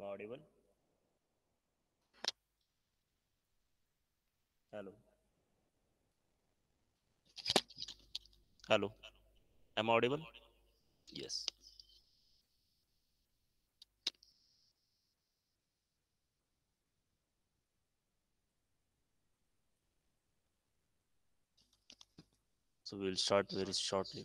Audible? Hello. Hello. Am I audible? Yes. So we'll start very shortly.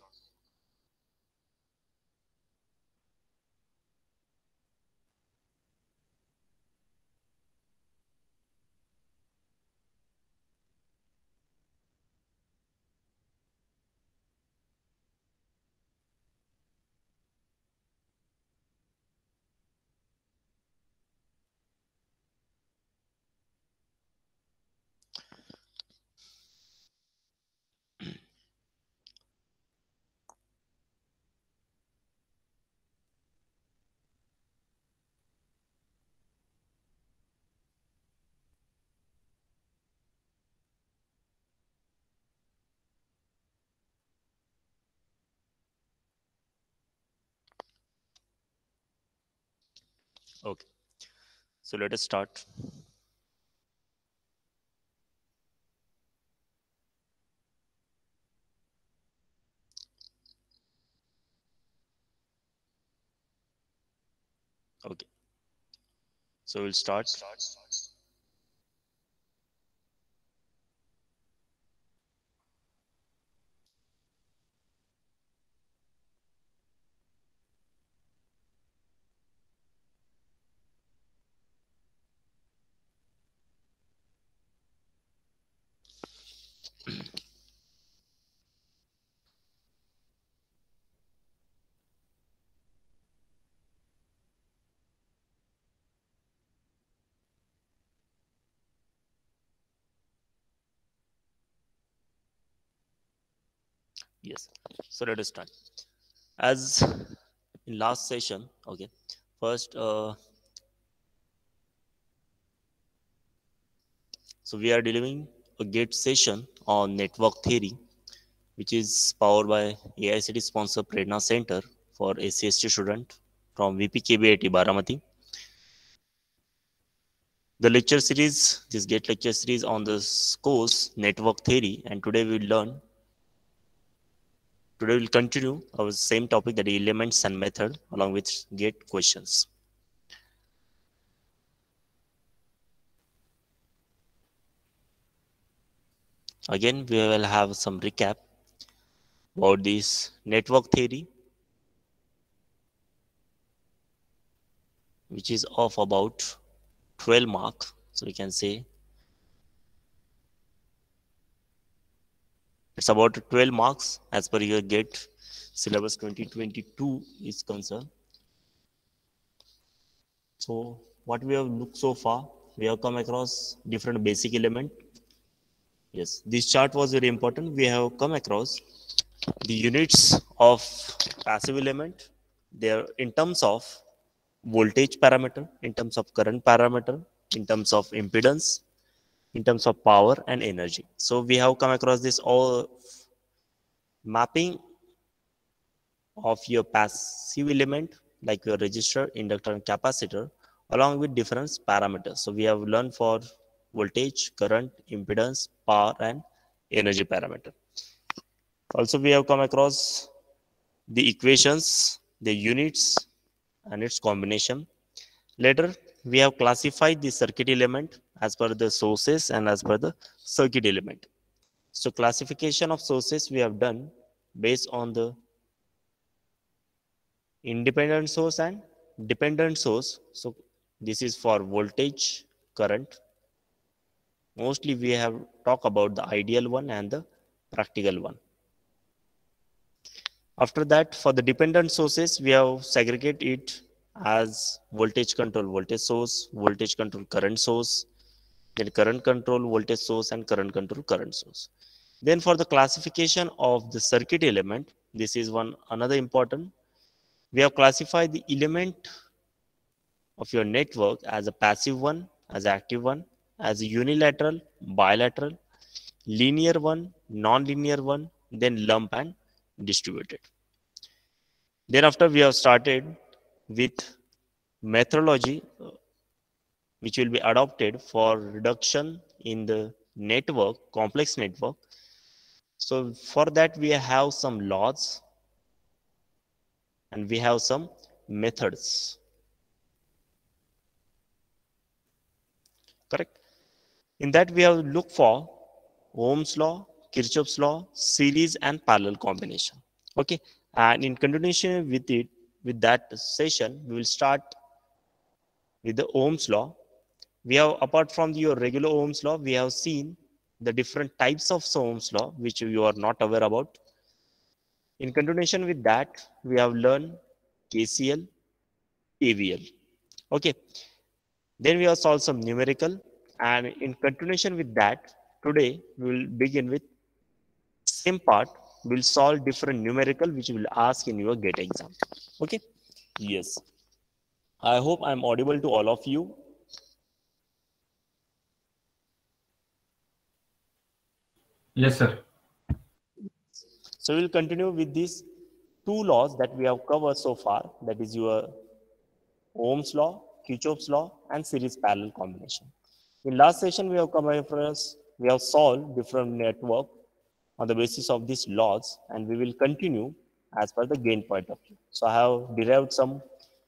Okay. So let us start. Okay. So we'll start. Yes. So let us start. As in last session, okay. First, so we are delivering a gate session on network theory, which is powered by AICT sponsor Prerna Center for ACST student from VPKBIT Baramati. The lecture series, this GATE lecture series on this course, network theory, and today we'll continue our same topic, that is elements and method, along with GATE questions. Again, we will have some recap about this network theory, which is of about 12 marks. So we can say it's about 12 marks as per your GATE syllabus 2022 is concerned. So what we have looked so far, we have come across different basic element. Yes, this chart was very important. We have come across the units of passive element. They are in terms of voltage parameter, in terms of current parameter, in terms of impedance, in terms of power and energy. So we have come across this all mapping of your passive element like your resistor, inductor and capacitor along with different parameters. So we have learned for voltage, current, impedance, power and energy parameter. Also we have come across the equations, the units and its combination. Later we have classified the circuit element as per the sources and as per the circuit element. So classification of sources we have done based on the independent source and dependent source. So this is for voltage, current. Mostly we have talked about the ideal one and the practical one. After that, for the dependent sources, we have segregate it as voltage control voltage source, voltage control current source, then current control voltage source and current control current source. Then for the classification of the circuit element, this is one another important. We have classified the element of your network as a passive one, as active one, as a unilateral, bilateral, linear one, non-linear one, then lump and distributed. Then after we have started with methodology which will be adopted for reduction in the network, complex network. So for that we have some laws and we have some methods. Correct? In that we have look for Ohm's law, Kirchhoff's law, series and parallel combination. Okay, and in continuation with it, with that session, we will start with the Ohm's law. We have, apart from your regular Ohm's law, we have seen the different types of Ohm's law which you are not aware about. In continuation with that, we have learned KCL, KVL. Okay, then we have solved some numerical, and in continuation with that, today we will begin with same part. We'll solve different numerical which will ask in your GATE exam. Okay. Yes. I hope I'm audible to all of you. Yes, sir. So we'll continue with these two laws that we have covered so far. That is your Ohm's law, Kirchhoff's law, and series parallel combination. In last session, we have come across, we have solved different network on the basis of these laws, and we will continue as per the gain point of view. So I have derived some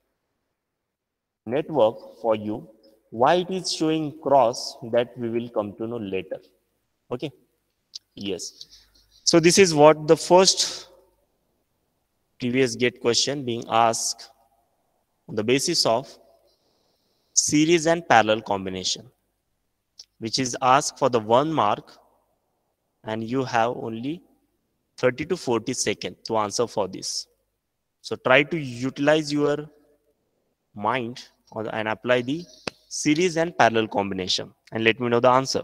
network for you. Why it is showing cross, that we will come to know later. Okay. Yes. So this is what the first previous gate question being asked on the basis of series and parallel combination, which is asked for the 1 mark, and you have only 30 to 40 seconds to answer for this. So try to utilize your mind and apply the series and parallel combination and let me know the answer.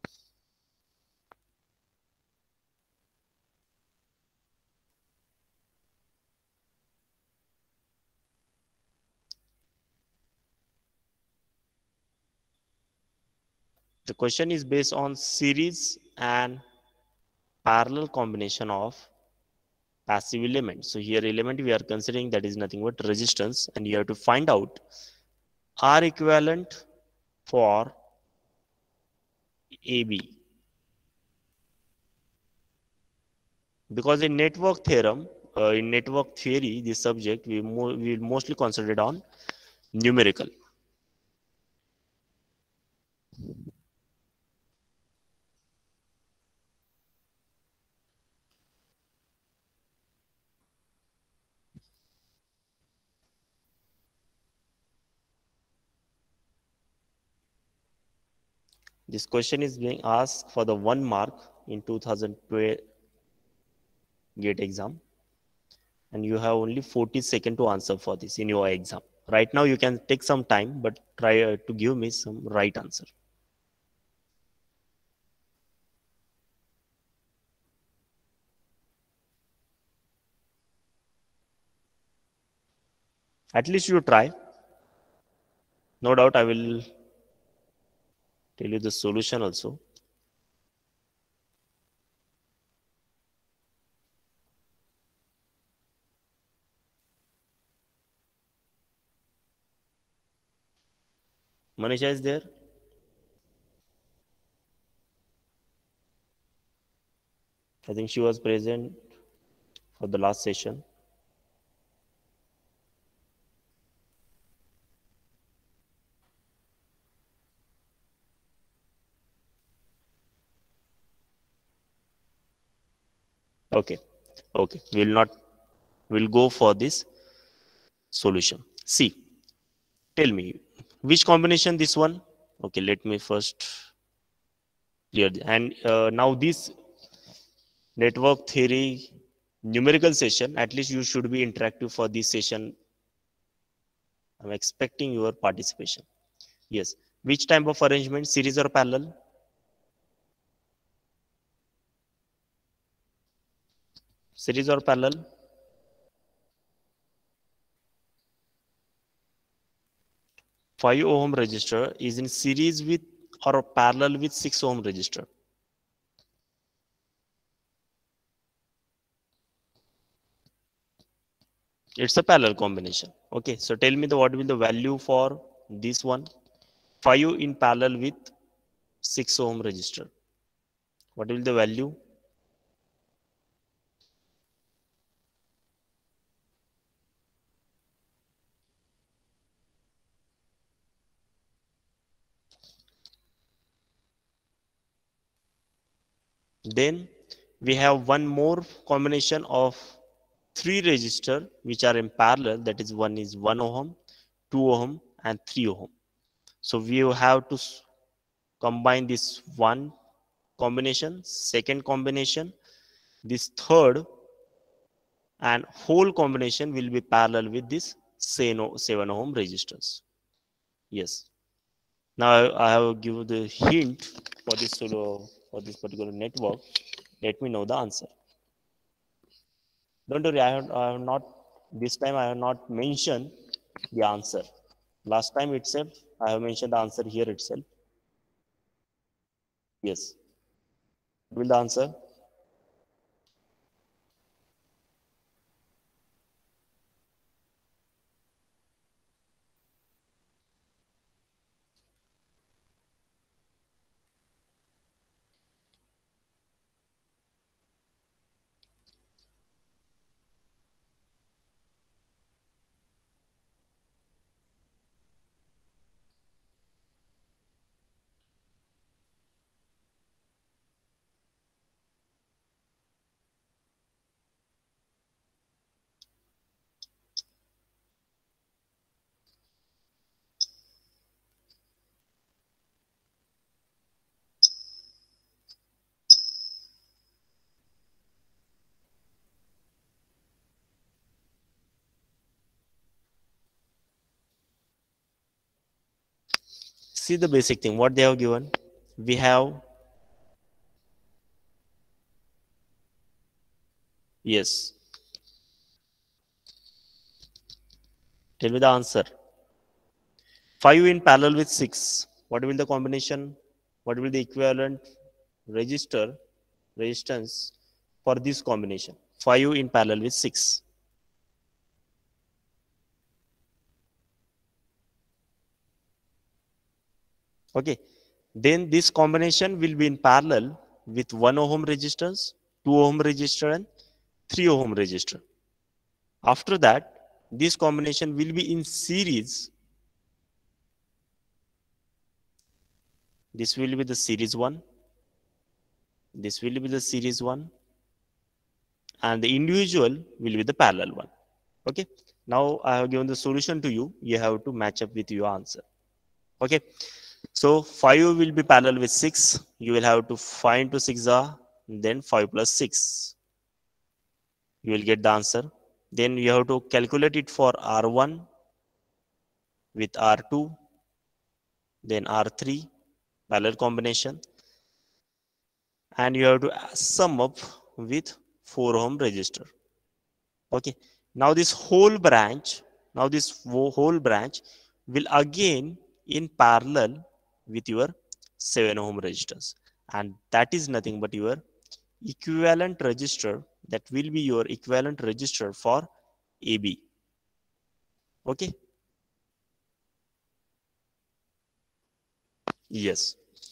The question is based on series and parallel combination of passive element. So here element we are considering that is nothing but resistance, and you have to find out R equivalent for AB. Because in network theorem, in network theory, this subject we will mostly concentrate on numerical. This question is being asked for the 1 mark in 2012 GATE exam, and you have only 40 seconds to answer for this in your exam. Right now, you can take some time, but try to give me some right answer. At least you try. No doubt, I will tell you the solution also. Manisha is there? I think she was present for the last session. Okay. Okay. We'll go for this solution. See, tell me which combination this one. Okay, let me first clear. And now this network theory numerical session, at least you should be interactive for this session. I'm expecting your participation. Yes. Which type of arrangement, series or parallel? Series or parallel? 5 ohm resistor is in series with or parallel with 6 ohm resistor. It's a parallel combination. Okay, so tell me what will the value for this one? 5 in parallel with 6 ohm resistor. What will the value? Then we have one more combination of 3 resistor which are in parallel. That is, one is 1 ohm, 2 ohm, and 3 ohm. So we have to combine this one combination, second combination, this third, and whole combination will be parallel with this 7 ohm resistance. Yes. Now I have given the hint for this for this particular network. Let me know the answer. Don't worry, I have not, this time I have not mentioned the answer. Last time itself, I have mentioned the answer here itself. Yes. Will the answer? See the basic thing, what they have given. We have, yes. Tell me the answer. 5 in parallel with 6. What will the combination? What will the equivalent resistance for this combination? 5 in parallel with 6. Okay. Then this combination will be in parallel with 1 ohm resistance, 2 ohm resistor, and 3 ohm resistor. After that, this combination will be in series. This will be the series one. This will be the series one. And the individual will be the parallel one. Okay. Now I have given the solution to you. You have to match up with your answer. Okay. So 5 will be parallel with 6. You will have to find to 6 are, then 5 plus 6. You will get the answer. Then you have to calculate it for R1 with R2, then R3, parallel combination. And you have to sum up with 4 ohm resistor. Okay. Now this whole branch, will again in parallel with your 7 ohm resistance. And that is nothing but your equivalent resistor. That will be your equivalent resistor for AB. Okay. Yes.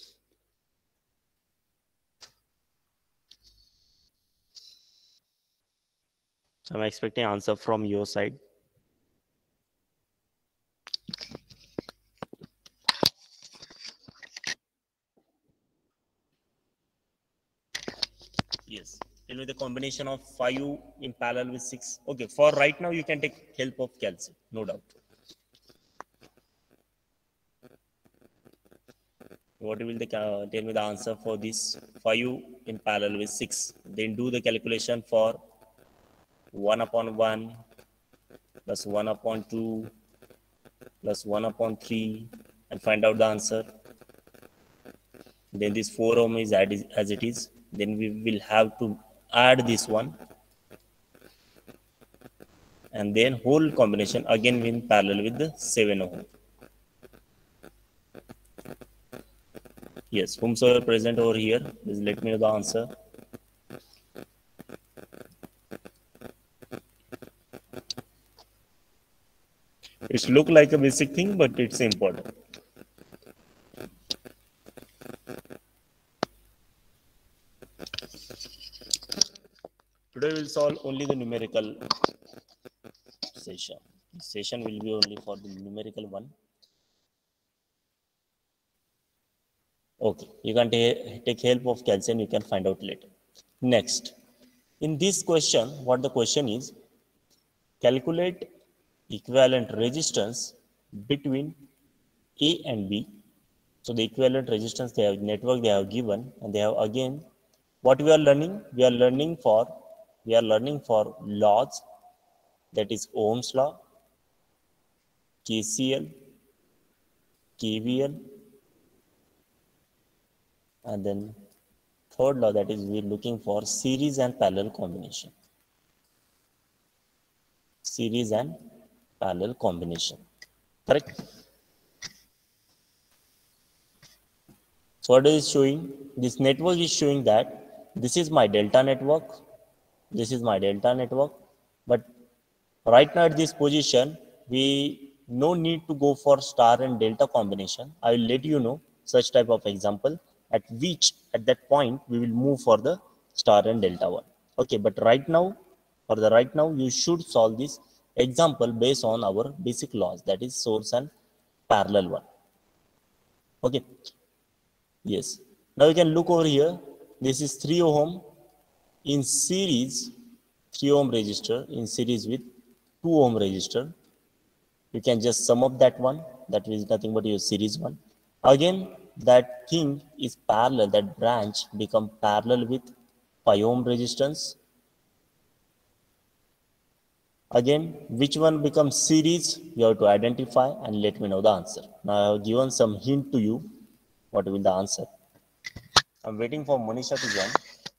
So I'm expecting answer from your side. Yes. Tell me the combination of 5 in parallel with 6. Okay. For right now, you can take help of calcium, no doubt. What will the tell me the answer for this 5 in parallel with 6? Then do the calculation for 1 upon 1 plus 1 upon 2 plus 1 upon 3 and find out the answer. Then this 4 ohm is as it is. Then we will have to add this one. And then whole combination again in parallel with the 7 ohm. Yes, whomsoever present over here, please let me know the answer. It's look like a basic thing, but it's important. Today we'll solve only the numerical session. This session will be only for the numerical one. Okay, you can take help of calcium, you can find out later. Next, in this question, what the question is, calculate equivalent resistance between A and B. So the equivalent resistance they have network they have given, and they have again what we are learning. We are learning for laws, that is Ohm's law, KCL, KVL, and then third law, that is we're looking for series and parallel combination. Series and parallel combination. Correct? So what is showing? This network is showing that this is my delta network. This is my delta network. But right now at this position, we no need to go for star and delta combination. I will let you know such type of example at which at that point we will move for the star and delta one. Okay, but right now, you should solve this example based on our basic laws, that is source and parallel one. Okay. Yes. Now you can look over here. This is 3 ohm in series, 3 ohm resistor in series with 2 ohm resistor. You can just sum up that one. That is nothing but your series one. Again, that thing is parallel. That branch become parallel with 5 ohm resistance. Again, which one becomes series? You have to identify and let me know the answer. Now I have given some hint to you. What will the answer? I'm waiting for Monisha to join.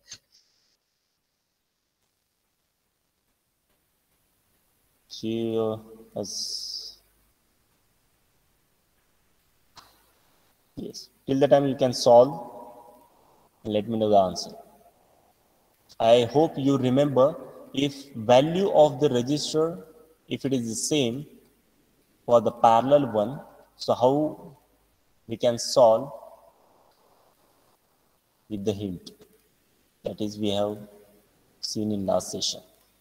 She has, yes. Till the time you can solve, let me know the answer. I hope you remember, if value of the resistor, if it is the same for the parallel one, so how we can solve with the hint. That is we have seen in last session.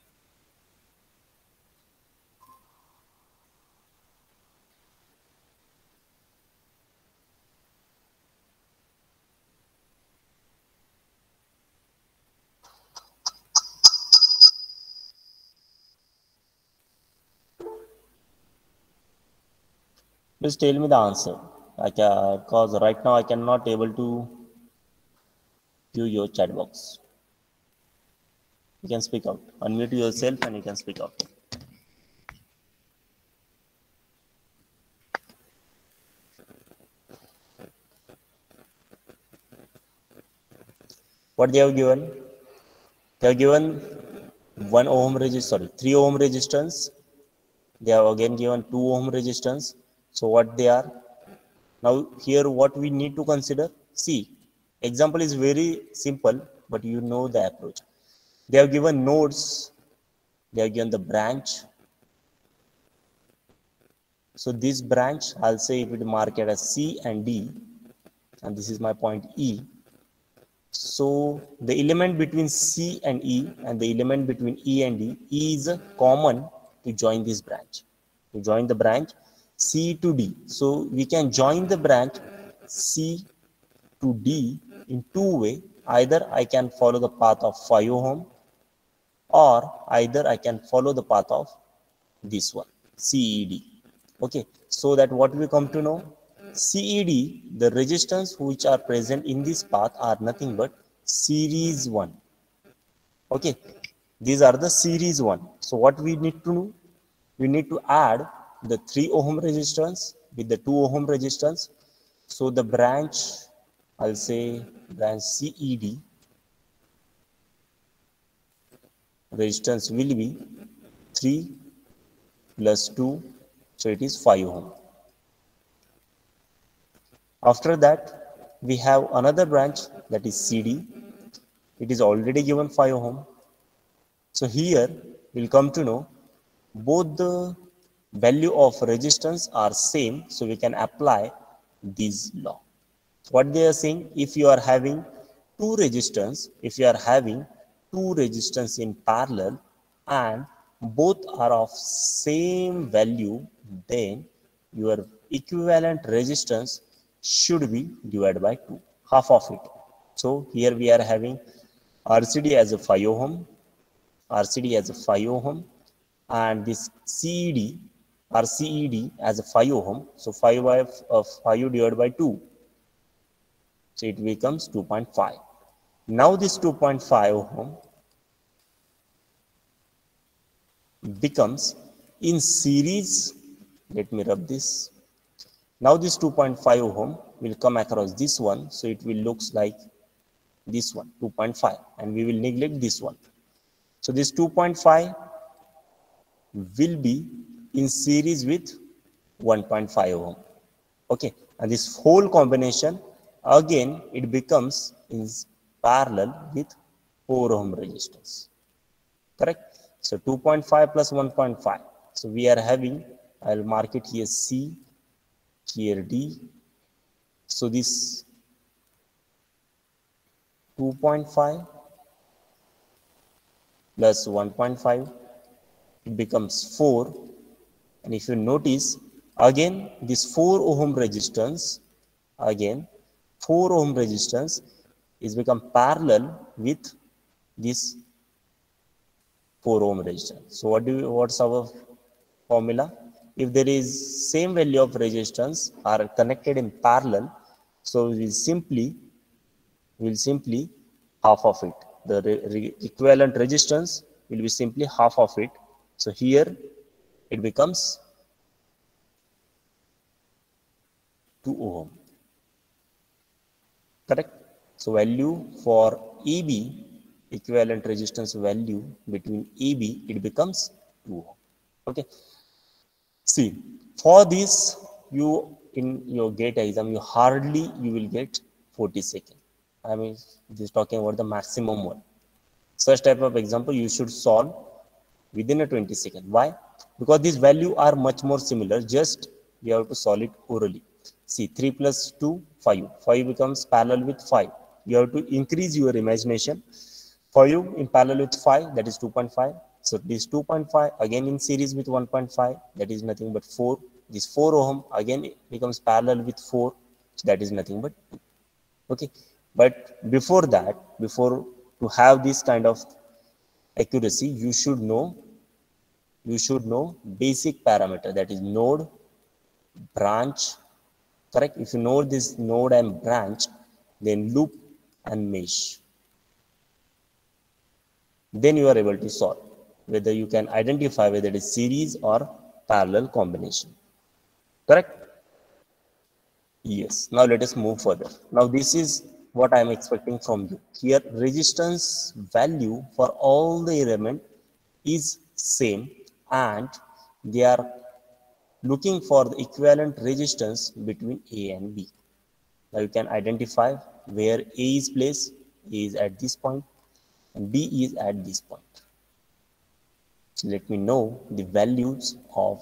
Please tell me the answer. Because right now I cannot able to view your chat box. You can speak out. Unmute yourself and you can speak out. What they have given? They have given 1 ohm resistance, 3 ohm resistance. They have again given 2 ohm resistance. So what they are? Now here what we need to consider? See, example is very simple, but you know the approach. They have given nodes. They have given the branch. So this branch, I'll say if it marked as C and D, and this is my point E. So the element between C and E and the element between E and D is common to join this branch. To join the branch C to D. So we can join the branch C to D in two ways. Either I can follow the path of 5 ohm, or either I can follow the path of this one, CED. Okay, so that what we come to know, CED, the resistance which are present in this path are nothing but series one. Okay, these are the series one. So what we need to know, we need to add the 3 ohm resistance with the 2 ohm resistance. So the branch, I'll say branch CED, resistance will be 3 plus 2, so it is 5 ohm. After that, we have another branch, that is CD. It is already given 5 ohm. So here we'll come to know both the value of resistance are same, so we can apply this law. What they are saying, if you are having two resistance in parallel and both are of same value, then your equivalent resistance should be divided by 2, half of it. So here we are having RCD as a 5 ohm, and this RCED as a 5 ohm. So 5 divided by 2. So it becomes 2.5. Now this 2.5 ohm becomes in series. Let me rub this. Now this 2.5 ohm will come across this one. So it will looks like this one, 2.5, and we will neglect this one. So this 2.5 will be in series with 1.5 ohm. Okay, and this whole combination again it becomes in parallel with 4 ohm resistance. Correct? So 2.5 plus 1.5. So we are having, I'll mark it here C, here D. So this 2.5 plus 1.5, it becomes 4. And if you notice, again this 4 ohm resistance, is become parallel with this 4 ohm resistance. So what's our formula? If there is same value of resistance are connected in parallel, so we'll simply half of it. The equivalent resistance will be simply half of it. So here it becomes 2 ohm. Correct? So value for EB, equivalent resistance value between EB, it becomes 2 ohm. Okay. See, for this, you in your GATE exam, you will get 40 seconds. I mean, just talking about the maximum one. Such type of example you should solve within a 20 seconds. Why? Because these values are much more similar. Just you have to solve it orally. See, 3 plus 2, 5. 5 becomes parallel with 5. You have to increase your imagination. 5 in parallel with 5, that is 2.5. So this 2.5 again in series with 1.5, that is nothing but 4. This 4 ohm again becomes parallel with 4, so that is nothing but 2. Okay, but before that, before to have this kind of accuracy, you should know basic parameter, that is node, branch. Correct? If you know this node and branch, then loop and mesh, then you are able to solve whether you can identify whether it is series or parallel combination. Correct? Yes. Now let us move further. Now this is what I am expecting from you. Here resistance value for all the element is same, and they are looking for the equivalent resistance between A and B. Now you can identify where A is placed. A is at this point and B is at this point. So let me know the values of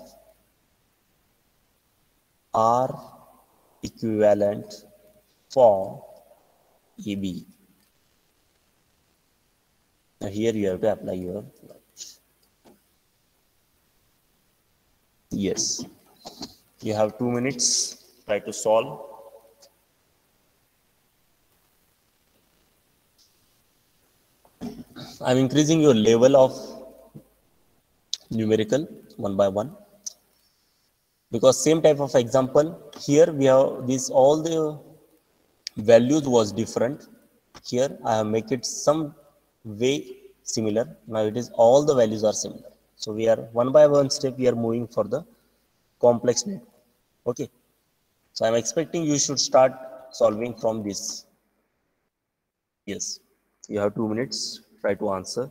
R equivalent for AB. Now here you have to apply your knowledge. Yes, you have 2 minutes. Try to solve. I'm increasing your level of numerical one by one, because same type of example here we have this, all the values was different. Here I have make it some way similar. Now it is all the values are similar. So we are one by one step we are moving for the complex network. Okay. So I'm expecting you should start solving from this. Yes. You have 2 minutes. Try to answer.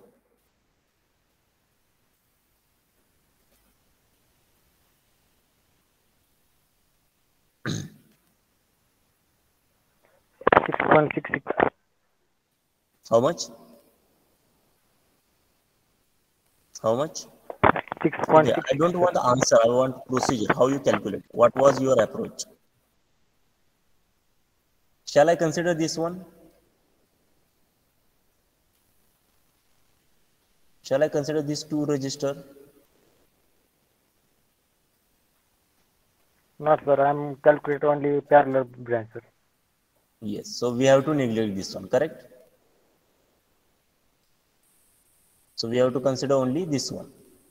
How much? How much? Okay, 6.66. I don't want the answer. I want procedure. How you calculate? What was your approach? Shall I consider this one? Shall I consider these two register? Not sir, I'm calculate only parallel branch sir. Yes. So we have to neglect this one, correct? So we have to consider only this one.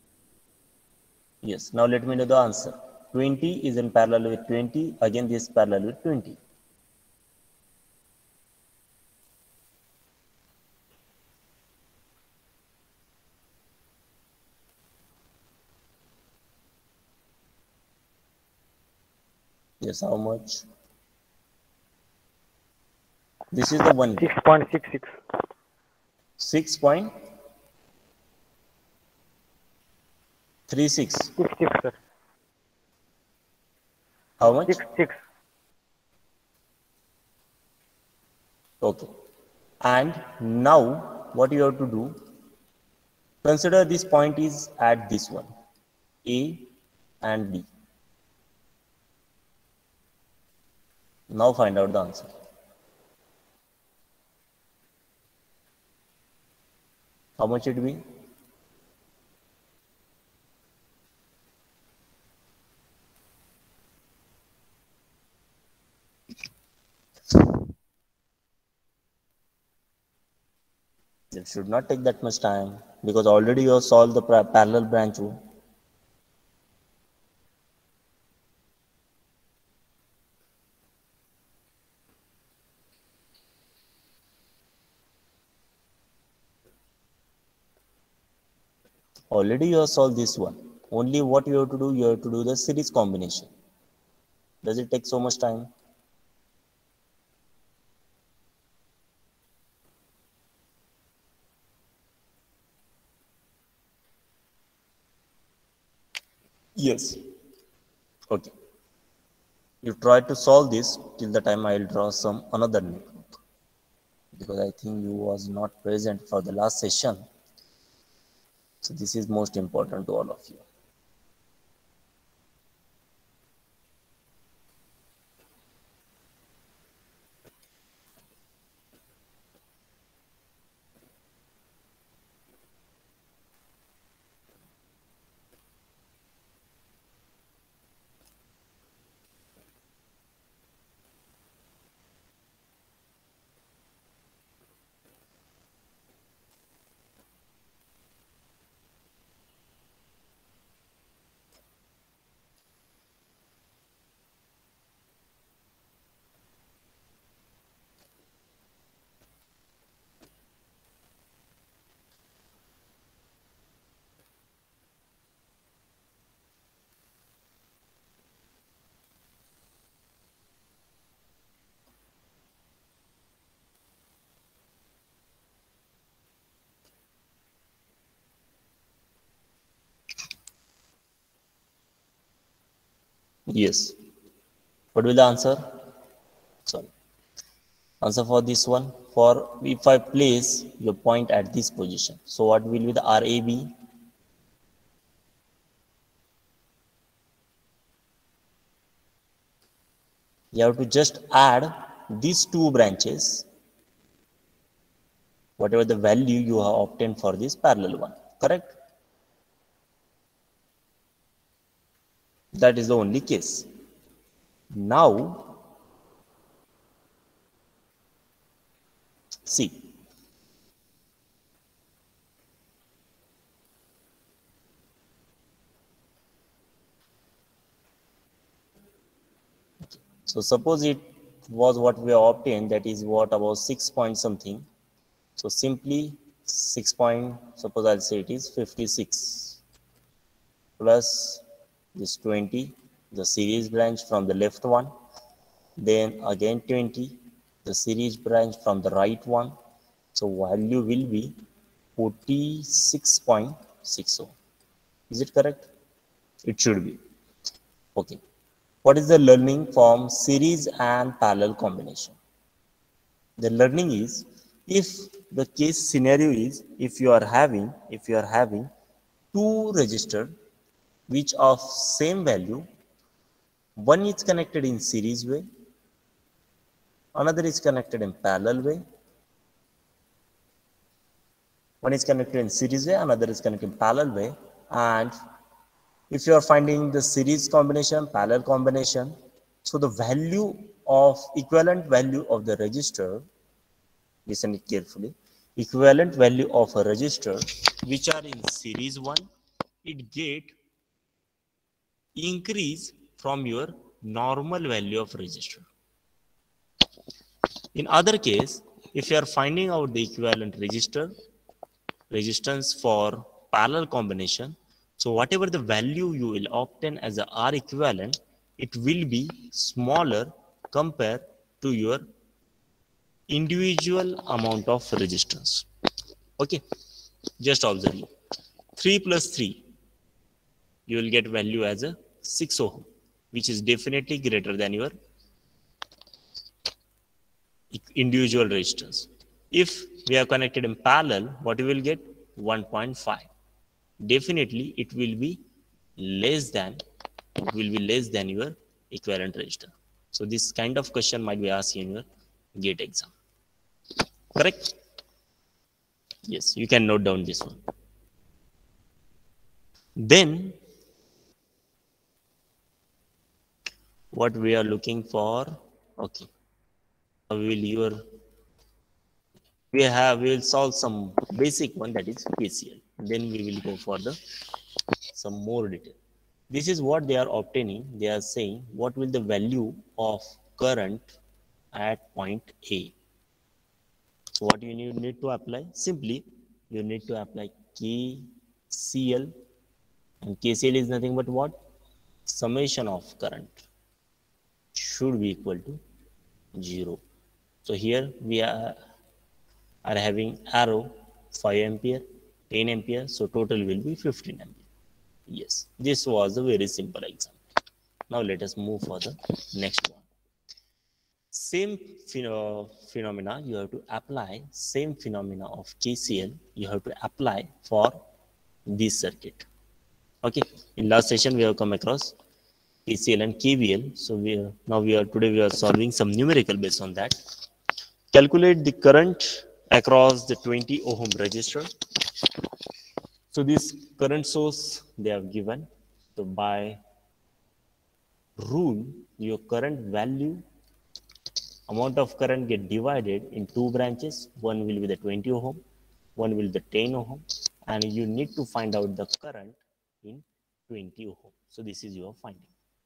Yes. Now let me know the answer. 20 is in parallel with 20. Again, this parallel with 20. Yes. How much? This is the one. 6.66. 6.36. 66 sir. How much? 66. Okay. And now what you have to do, consider this point is at this one, A and B. Now find out the answer. How much it be? It should not take that much time because already you have solved the parallel branch rule. Already you have solved this one. Only what you have to do, you have to do the series combination. Does it take so much time? Yes. Okay. You try to solve this till the time I will draw some another network because I think you was not present for the last session. So this is most important to all of you. Yes. What will the answer? Sorry. Answer for this one. For if I place your point at this position. So what will be the RAB? You have to just add these two branches, whatever the value you have obtained for this parallel one, correct? That is the only case. Now, see. So suppose it was what we have obtained, that is what about 6 point something. So simply 6 point, suppose I'll say it is 56 plus this 20, the series branch from the left one, then again 20, the series branch from the right one. So value will be 46.60. Is it correct? It should be. Okay. What is the learning from series and parallel combination? The learning is, if the case scenario is if you are having two register which of same value, one is connected in series way, another is connected in parallel way. One is connected in series way, another is connected in parallel way. And if you are finding the series combination, parallel combination, so the value of equivalent value of the register, listen it carefully, equivalent value of a register which are in series one, it get increase from your normal value of register. In other case, if you are finding out the equivalent resistance for parallel combination, so whatever the value you will obtain as a R equivalent, it will be smaller compared to your individual amount of resistance. Okay, just observe. 3 plus 3, you will get value as a 6 ohm, which is definitely greater than your individual resistance. If we are connected in parallel, what you will get? 1.5. Definitely it will be less than your equivalent resistor. So this kind of question might be asked in your GATE exam. Correct? Yes, you can note down this one. Then what we are looking for, okay, we will solve some basic one, that is KCL. Then we will go for some more detail. This is what they are obtaining. They are saying what will the value of current at point A. So what you need to apply? Simply, you need to apply KCL, and KCL is nothing but what? Summation of current should be equal to 0. So here we are having arrow 5 ampere, 10 ampere, so total will be 15 ampere. Yes, this was a very simple example. Now let us move for the next one. Same phenomena you have to apply, same phenomena of KCL you have to apply for this circuit. Okay, in last session we have come across KCL and KVL. So today we are solving some numerical based on that. Calculate the current across the 20 ohm resistor. So this current source they have given. So by rule, your current value, amount of current get divided in two branches. One will be the 20 ohm, one will be the 10 ohm, and you need to find out the current in 20 ohm. So this is your finding.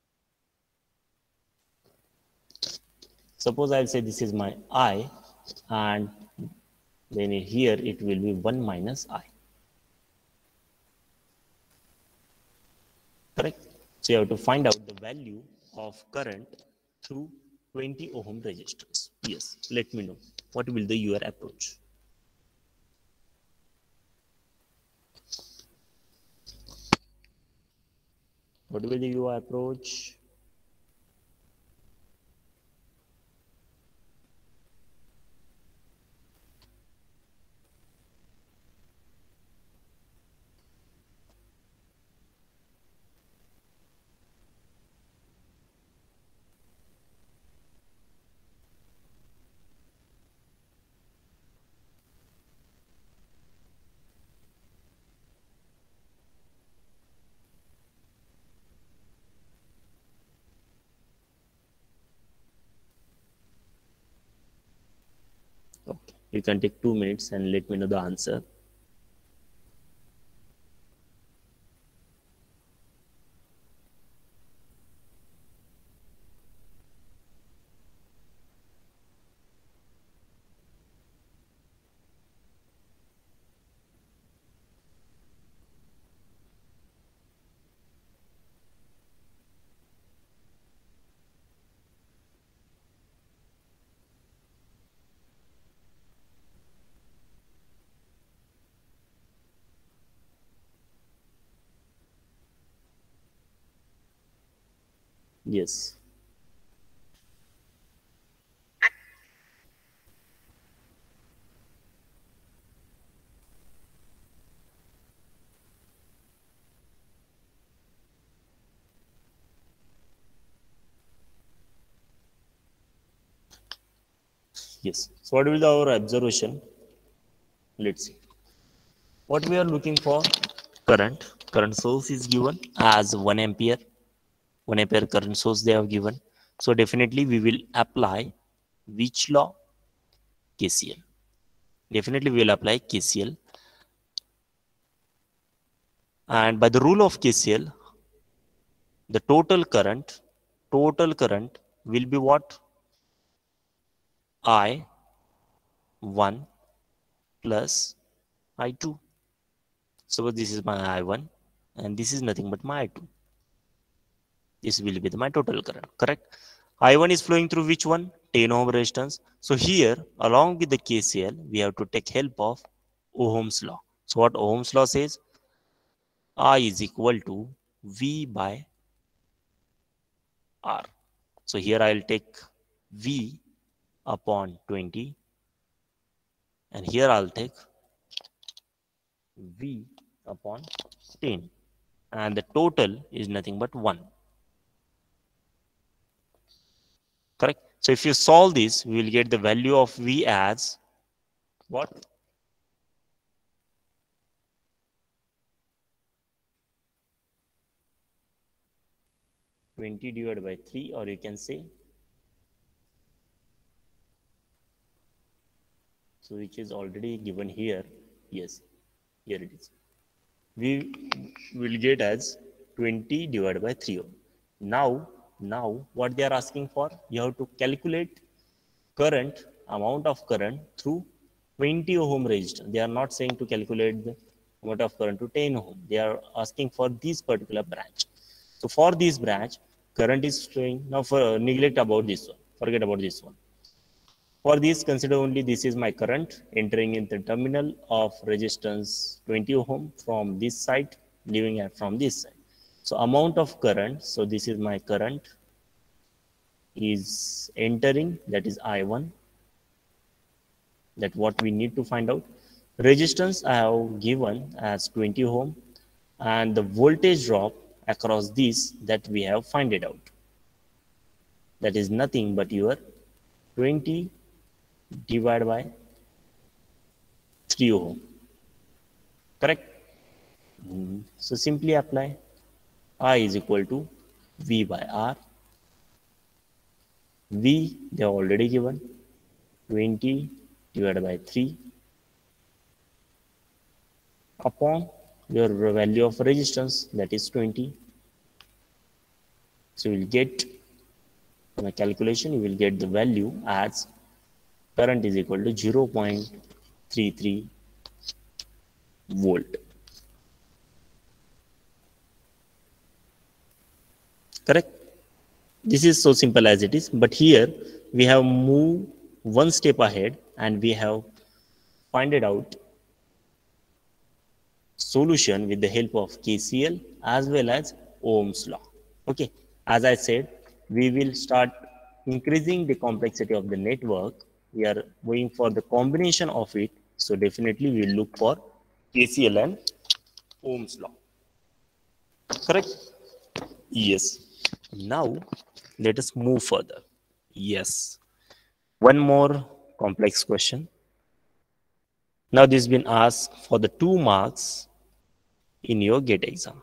Suppose I'll say this is my I, and then here it will be 1 minus I. Correct? So you have to find out the value of current through 20 ohm resistance. Yes, let me know. What will be your approach? What will be your approach? Okay, you can take 2 minutes and let me know the answer. Yes. Yes. So what will be our observation? Let's see. What we are looking for? Current source is given as 1 ampere. 1 ampere current source they have given. So definitely we will apply which law? KCL. Definitely we will apply KCL. And by the rule of KCL, the total current will be what? I1 plus I2. Suppose this is my I1 and this is nothing but my I2. This will be my total current, correct? I1 is flowing through which one? 10 ohm resistance. So here, along with the KCL, we have to take help of Ohm's law. So what Ohm's law says? I is equal to V by R. So here I will take V upon 20 and here I'll take V upon 10 and the total is nothing but 1. Correct? So if you solve this, we will get the value of V as what? (20 divided by 3), or you can say, so which is already given here. Yes, here it is. We will get as 20 divided by 3 ohm. Now what they are asking for? You have to calculate amount of current through 20 ohm resistor. They are not saying to calculate the amount of current to 10 ohm. They are asking for this particular branch. So for this branch, current is flowing. Now neglect about this one. Forget about this one. For this, consider only this is my current entering in the terminal of resistance 20 ohm from this side, leaving it from this side. So amount of current, so this is my current is entering, that is I1. That what we need to find out. Resistance I have given as 20 ohm and the voltage drop across this that we have find it out. That is nothing but your 20 divided by 3 ohm. Correct? So simply apply I is equal to V by R. V they are already given 20 divided by 3 upon your value of resistance, that is 20. So you will get, from a calculation, you will get the value as current is equal to 0.33 volt. Correct? This is so simple as it is, but here we have moved one step ahead and we have find it out solution with the help of KCL as well as Ohm's law. Okay, as I said, we will start increasing the complexity of the network. We are going for the combination of it. So definitely we will look for KCL and Ohm's law. Correct? Yes. Now let us move further. Yes. One more complex question. Now this has been asked for the 2 marks in your GATE exam.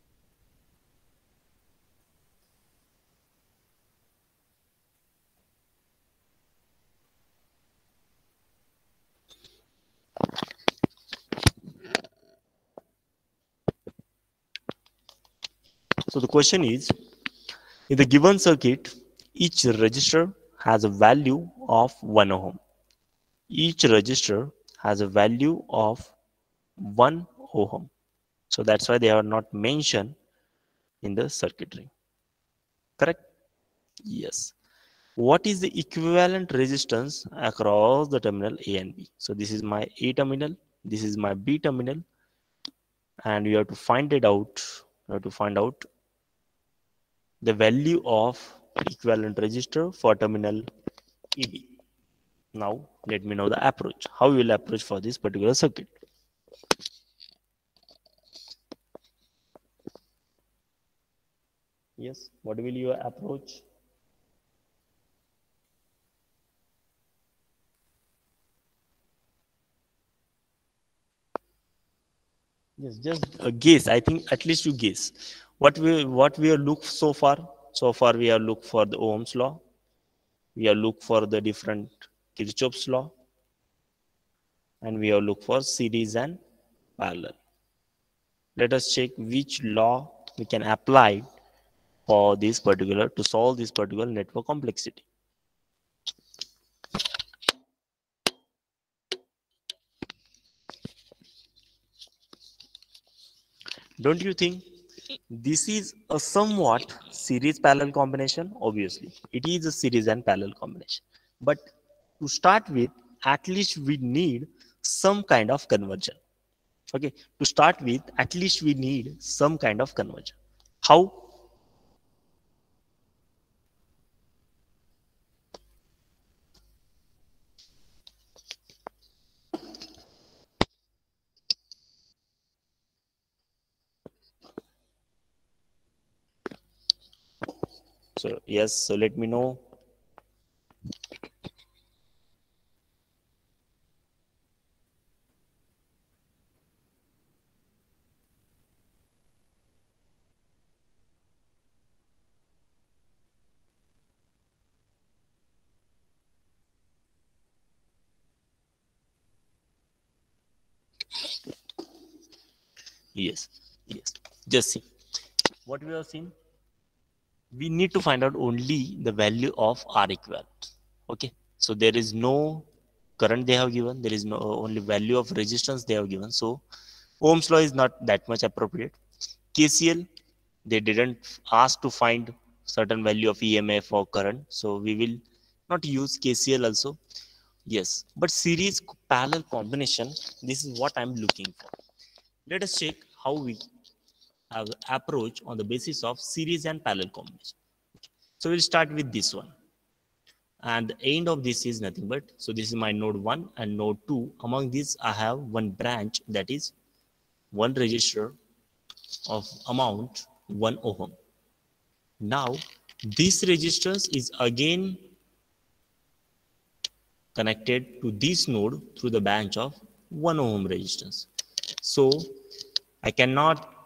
So the question is, in the given circuit, each resistor has a value of 1 ohm. Each resistor has a value of 1 ohm. So that's why they are not mentioned in the circuitry. Correct? Yes. What is the equivalent resistance across the terminal A and B? So this is my A terminal, this is my B terminal, and you have to find it out. You have to find out the value of equivalent resistor for terminal EB. Now let me know the approach. How you will approach for this particular circuit. Yes, what will your approach? Yes, just a guess. I think at least you guess. What we have looked so far. So far, we have looked for the Ohm's law. We have looked for the different Kirchhoff's law, and we have looked for series and parallel. Let us check which law we can apply for this particular to solve this particular network complexity. Don't you think this is a somewhat series parallel combination? Obviously, it is a series and parallel combination. But to start with, at least we need some kind of conversion. Okay, to start with, at least we need some kind of conversion. How? So, yes, so let me know. Yes, yes. Just see what we have seen. We need to find out only the value of R equivalent. Okay, so there is no current they have given, there is no only value of resistance they have given. So Ohm's law is not that much appropriate. KCL, they didn't ask to find certain value of EMF or current, so we will not use KCL also. Yes, but series parallel combination, this is what I'm looking for. Let us check how we have approach on the basis of series and parallel combination. So we'll start with this one. And the end of this is nothing but, so this is my node 1 and node 2. Among these, I have one branch, that is one resistor of amount 1 ohm. Now, this resistance is again connected to this node through the branch of 1 ohm resistance. So, I cannot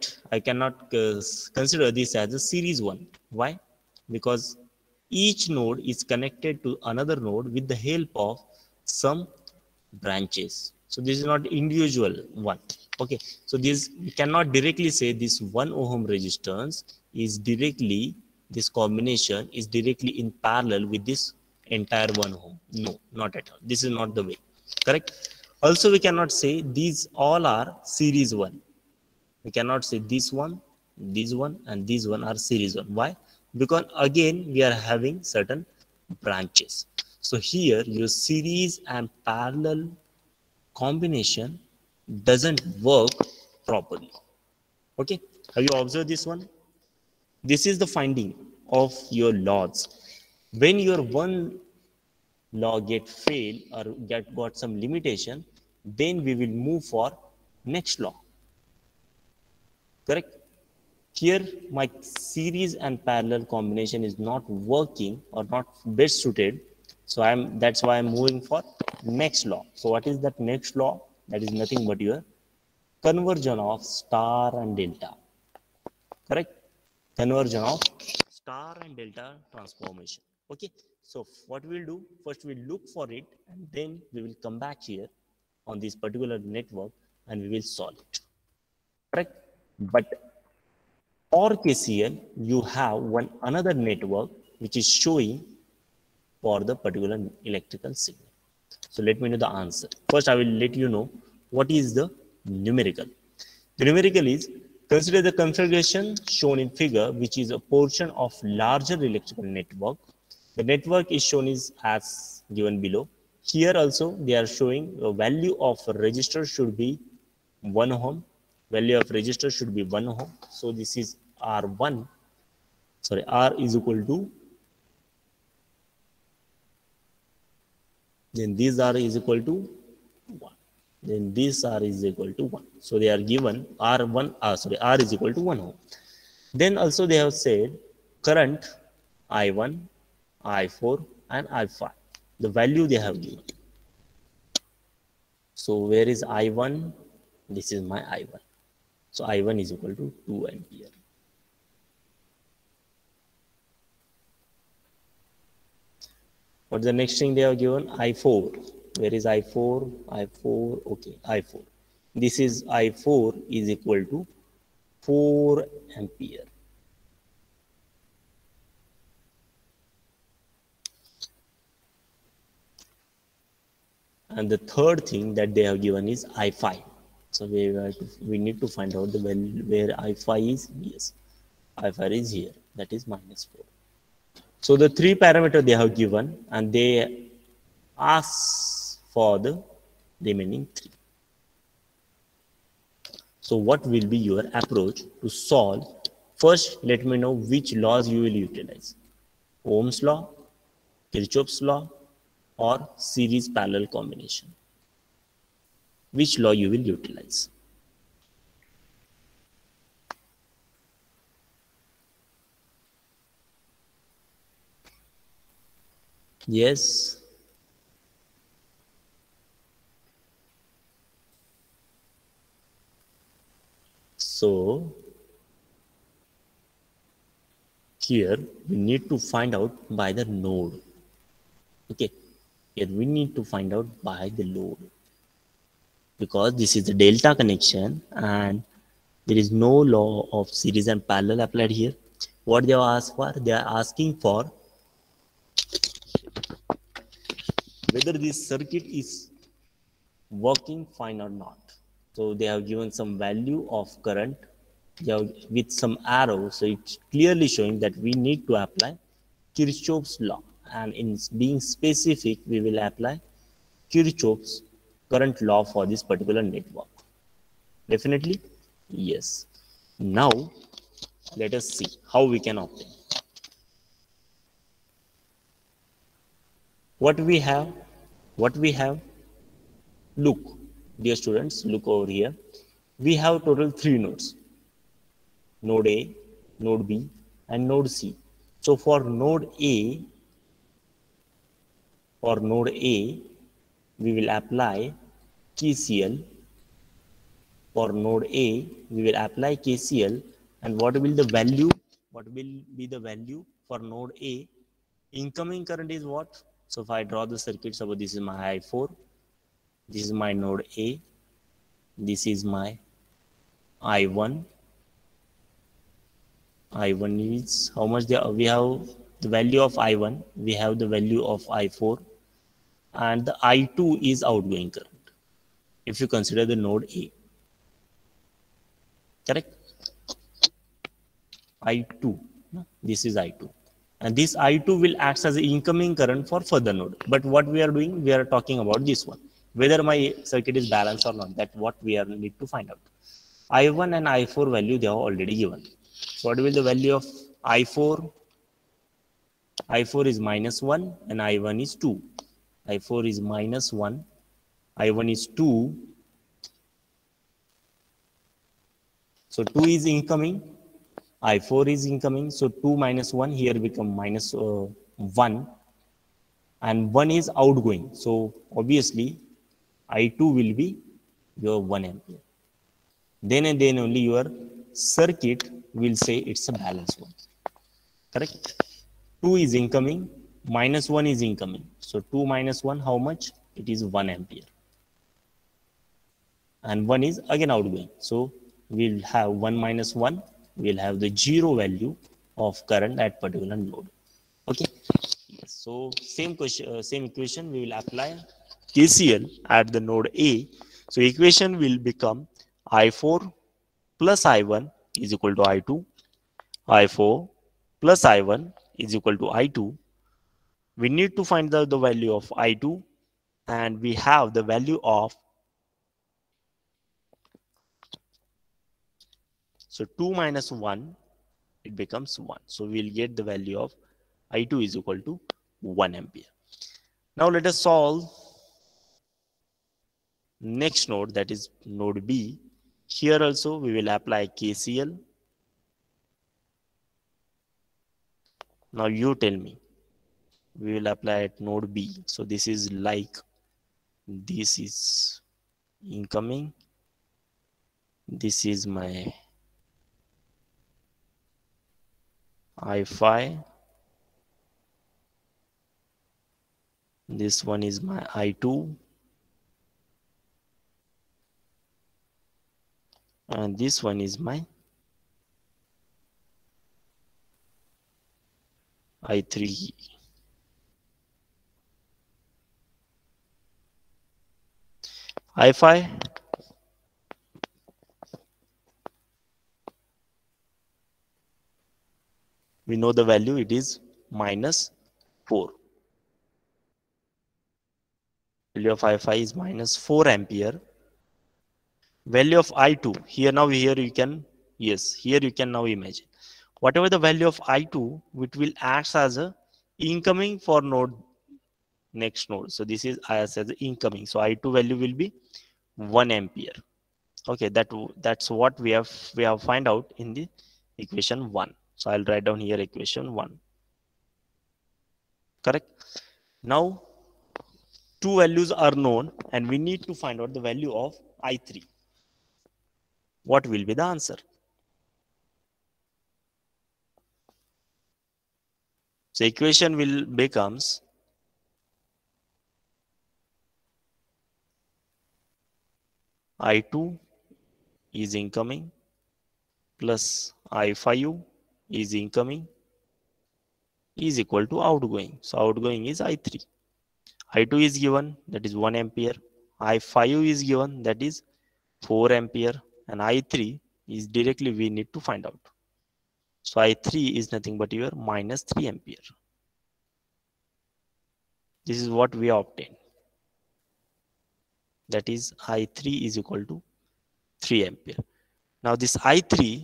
consider this as a series one. Why? Because each node is connected to another node with the help of some branches. So this is not individual one. Okay, so this we cannot directly say this 1 ohm resistance is directly, this combination is directly in parallel with this entire 1 ohm. No, not at all. This is not the way. Correct. Also, we cannot say these all are series one. We cannot say this one, and this one are series one. Why? Because again we are having certain branches. So here your series and parallel combination doesn't work properly. Okay, have you observed this one? This is the finding of your laws. When your one law get fail or got some limitation, then we will move for next law. Correct? Here my series and parallel combination is not working or not best suited, so that's why I'm moving for next law. So what is that next law? That is nothing but your conversion of star and delta. Correct? Conversion of star and delta transformation. Okay, so what we'll do, first we'll look for it and then we will come back here on this particular network and we will solve it. Correct? But for KCL, you have one another network which is showing for the particular electrical signal. So let me know the answer. First, I will let you know what is the numerical. The numerical is, consider the configuration shown in figure, which is a portion of larger electrical network. The network is shown as given below. Here also, they are showing the value of a resistor should be 1 ohm. Value of resistor should be 1 ohm. So this is R1. Sorry, R is equal to, then this R is equal to 1. Then this R is equal to 1. So they are given R1, R is equal to 1 ohm. Then also they have said current I1, I4 and I5. The value they have given. So where is I1, This is my I1. So I1 is equal to 2 ampere. What's the next thing they have given? I4. Where is I4? I4, okay, I4. This is I4 is equal to 4 ampere. And the third thing that they have given is I5. So we need to find out the value where I5 is. Yes, I5 is here. That is -4. So the three parameters they have given, and they ask for the remaining three. So what will be your approach to solve? First, let me know which laws you will utilize. Ohm's law, Kirchhoff's law, or series parallel combination. Which law you will utilize? Yes. So here we need to find out by the node. Okay, here we need to find out by the load, because this is the delta connection and there is no law of series and parallel applied here. What they are asked for? They are asking for whether this circuit is working fine or not. So they have given some value of current with some arrow. So it's clearly showing that we need to apply Kirchhoff's law. And in being specific, we will apply Kirchhoff's current law for this particular network. Definitely? Yes. Now, let us see how we can obtain. What we have? Look, dear students, look over here. We have total 3 nodes. Node A, node B, and node C. So for node A, we will apply KCL. For node A, we will apply KCL. And what will the value? What will be the value for node A? Incoming current is what? So if I draw the circuit, suppose this is my I4, this is my node A, this is my I1. I1 is how much we have the value of I1, we have the value of I4, and the I2 is outgoing current if you consider the node A. Correct? I2. This is I2. And this I2 will act as the incoming current for further node. But what we are doing, we are talking about this one. Whether my circuit is balanced or not, that's what we need to find out. I1 and I4 value they are already given. So what will the value of I4? I4 is -1 and I1 is 2. I4 is -1, I1 is 2. So 2 is incoming, I4 is incoming. So 2 minus 1 here become -1, and 1 is outgoing. So obviously I2 will be your 1 ampere. Then and then only your circuit will say it's a balanced one. Correct? 2 is incoming, -1 is incoming. So 2 minus 1, how much? It is 1 ampere. And 1 is again outgoing. So we'll have 1 minus 1, we'll have the 0 value of current at particular node. Okay. Yes. So same question, same equation, we will apply KCL at the node A. So equation will become I4 plus I1 is equal to I2. I4 plus I1 is equal to I2. We need to find the value of I2, and we have the value of, so 2 minus 1, it becomes 1. So we'll get the value of I2 is equal to 1 ampere. Now let us solve next node, that is node B. Here also we will apply KCL. Now you tell me, we will apply at node B. So this is like, this is incoming, This is my I5. This one is my I2. And this one is my I3. I5, we know the value, it is -4. Value of I5 is -4 ampere. Value of I2, here you can, yes, here you can now imagine. Whatever the value of I2, it will act as a incoming for next node. So this is as incoming. So I2 value will be 1 ampere. Okay, that's what we have find out in the equation 1. So I'll write down here equation 1. Correct. Now two values are known and we need to find out the value of I3. What will be the answer? So equation will becomes I2 is incoming plus I5 is incoming is equal to outgoing. So outgoing is I3. I2 is given, that is 1 ampere. I5 is given, that is 4 ampere. And I3 is directly we need to find out. So I3 is nothing but your -3 ampere. This is what we obtained. That is I3 is equal to 3 ampere. Now this I3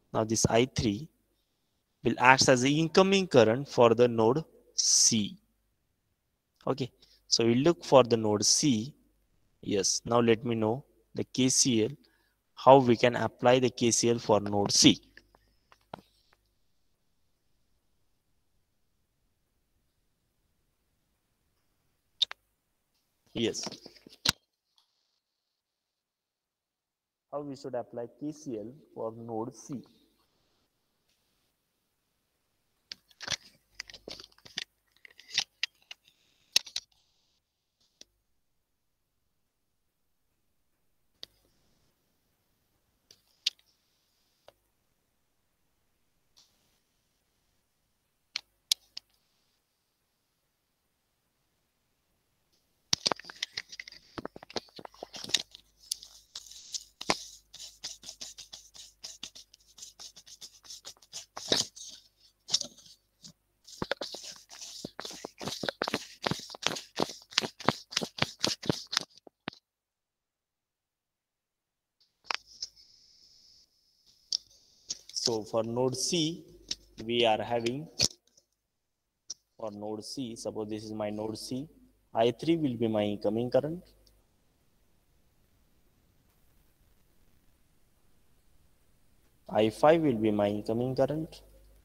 will act as the incoming current for the node C. Okay, so we look for the node C. Yes, now let me know the KCL, how we can apply the KCL for node C. Yes, how we should apply KCL for node C. So for node C, we are having, for node C, suppose this is my node C, I3 will be my incoming current. I5 will be my incoming current.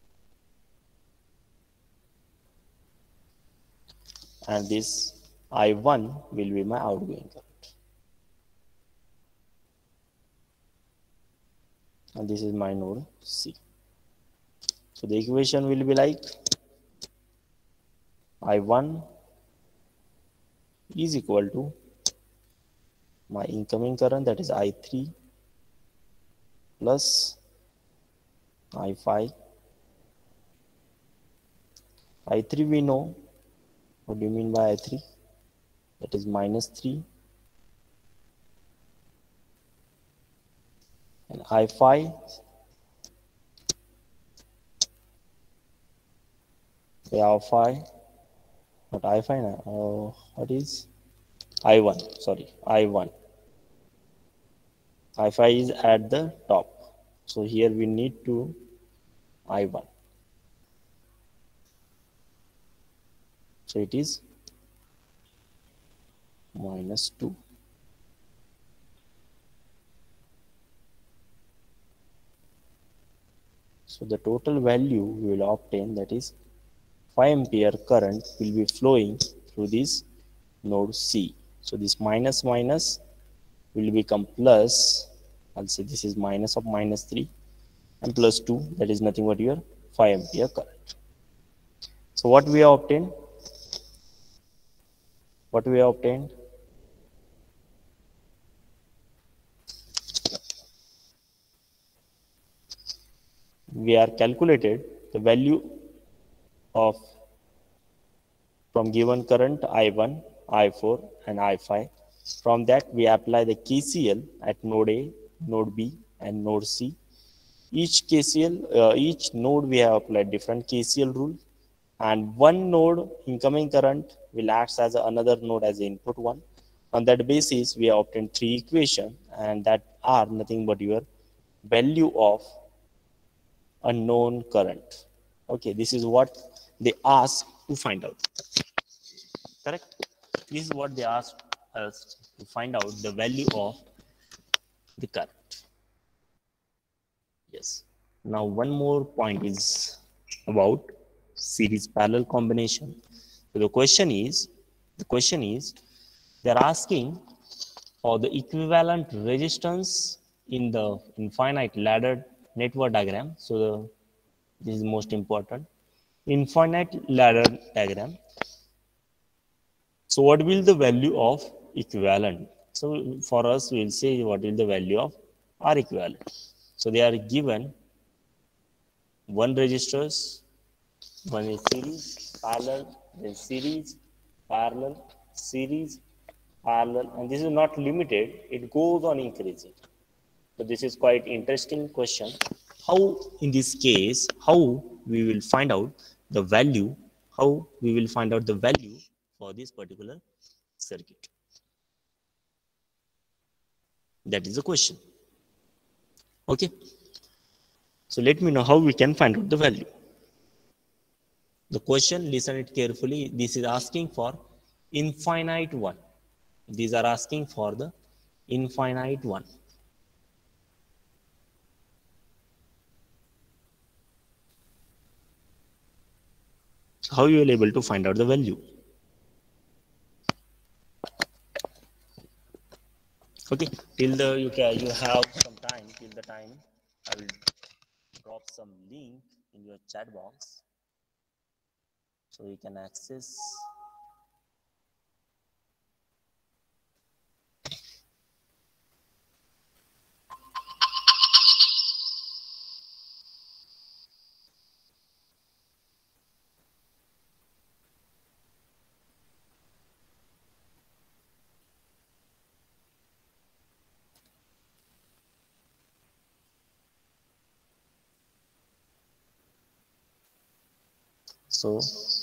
And this I1 will be my outgoing current. And this is my node C. So the equation will be like I1 is equal to my incoming current, that is I3 plus I5. I3 we know. What do you mean by I3? That is -3. And I5, I5, not I5, what is I1? Sorry, I1. I5 is at the top. So here we need to I1. So it is -2. So the total value we will obtain, that is 5 ampere current will be flowing through this node C. So this minus minus will become plus I'll say this is minus of minus 3 and plus 2, that is nothing but your 5 ampere current. So what we have obtained? What we have obtained? We are calculated the value of from given current I1, I4 and I5. From that we apply the KCL at node A, node B and node C. Each KCL, each node we have applied different KCL rule, and one node incoming current will act as another node as input one. On that basis, we have obtained three equations, and that are nothing but your value of unknown current. Okay, this is what they ask to find out. Correct? This is what they ask us to find out the value of the current. Yes. Now one more point is about series parallel combination. So the question is they're asking for the equivalent resistance in the infinite ladder network diagram. So this is most important. Infinite ladder diagram. So what will the value of equivalent? So for us, we'll say what is the value of R equivalent. So they are given one resistors, one is series, parallel, then series, parallel, series, parallel, and this is not limited, it goes on increasing. So this is quite interesting question. How in this case, how we will find out the value, how we will find out the value for this particular circuit? That is the question. Okay. So let me know how we can find out the value. The question, listen it carefully. This is asking for infinite one. These are asking for the infinite one. So how you will able to find out the value? Okay, till the you have some time. Till the time, I will drop some link in your chat box so you can access. So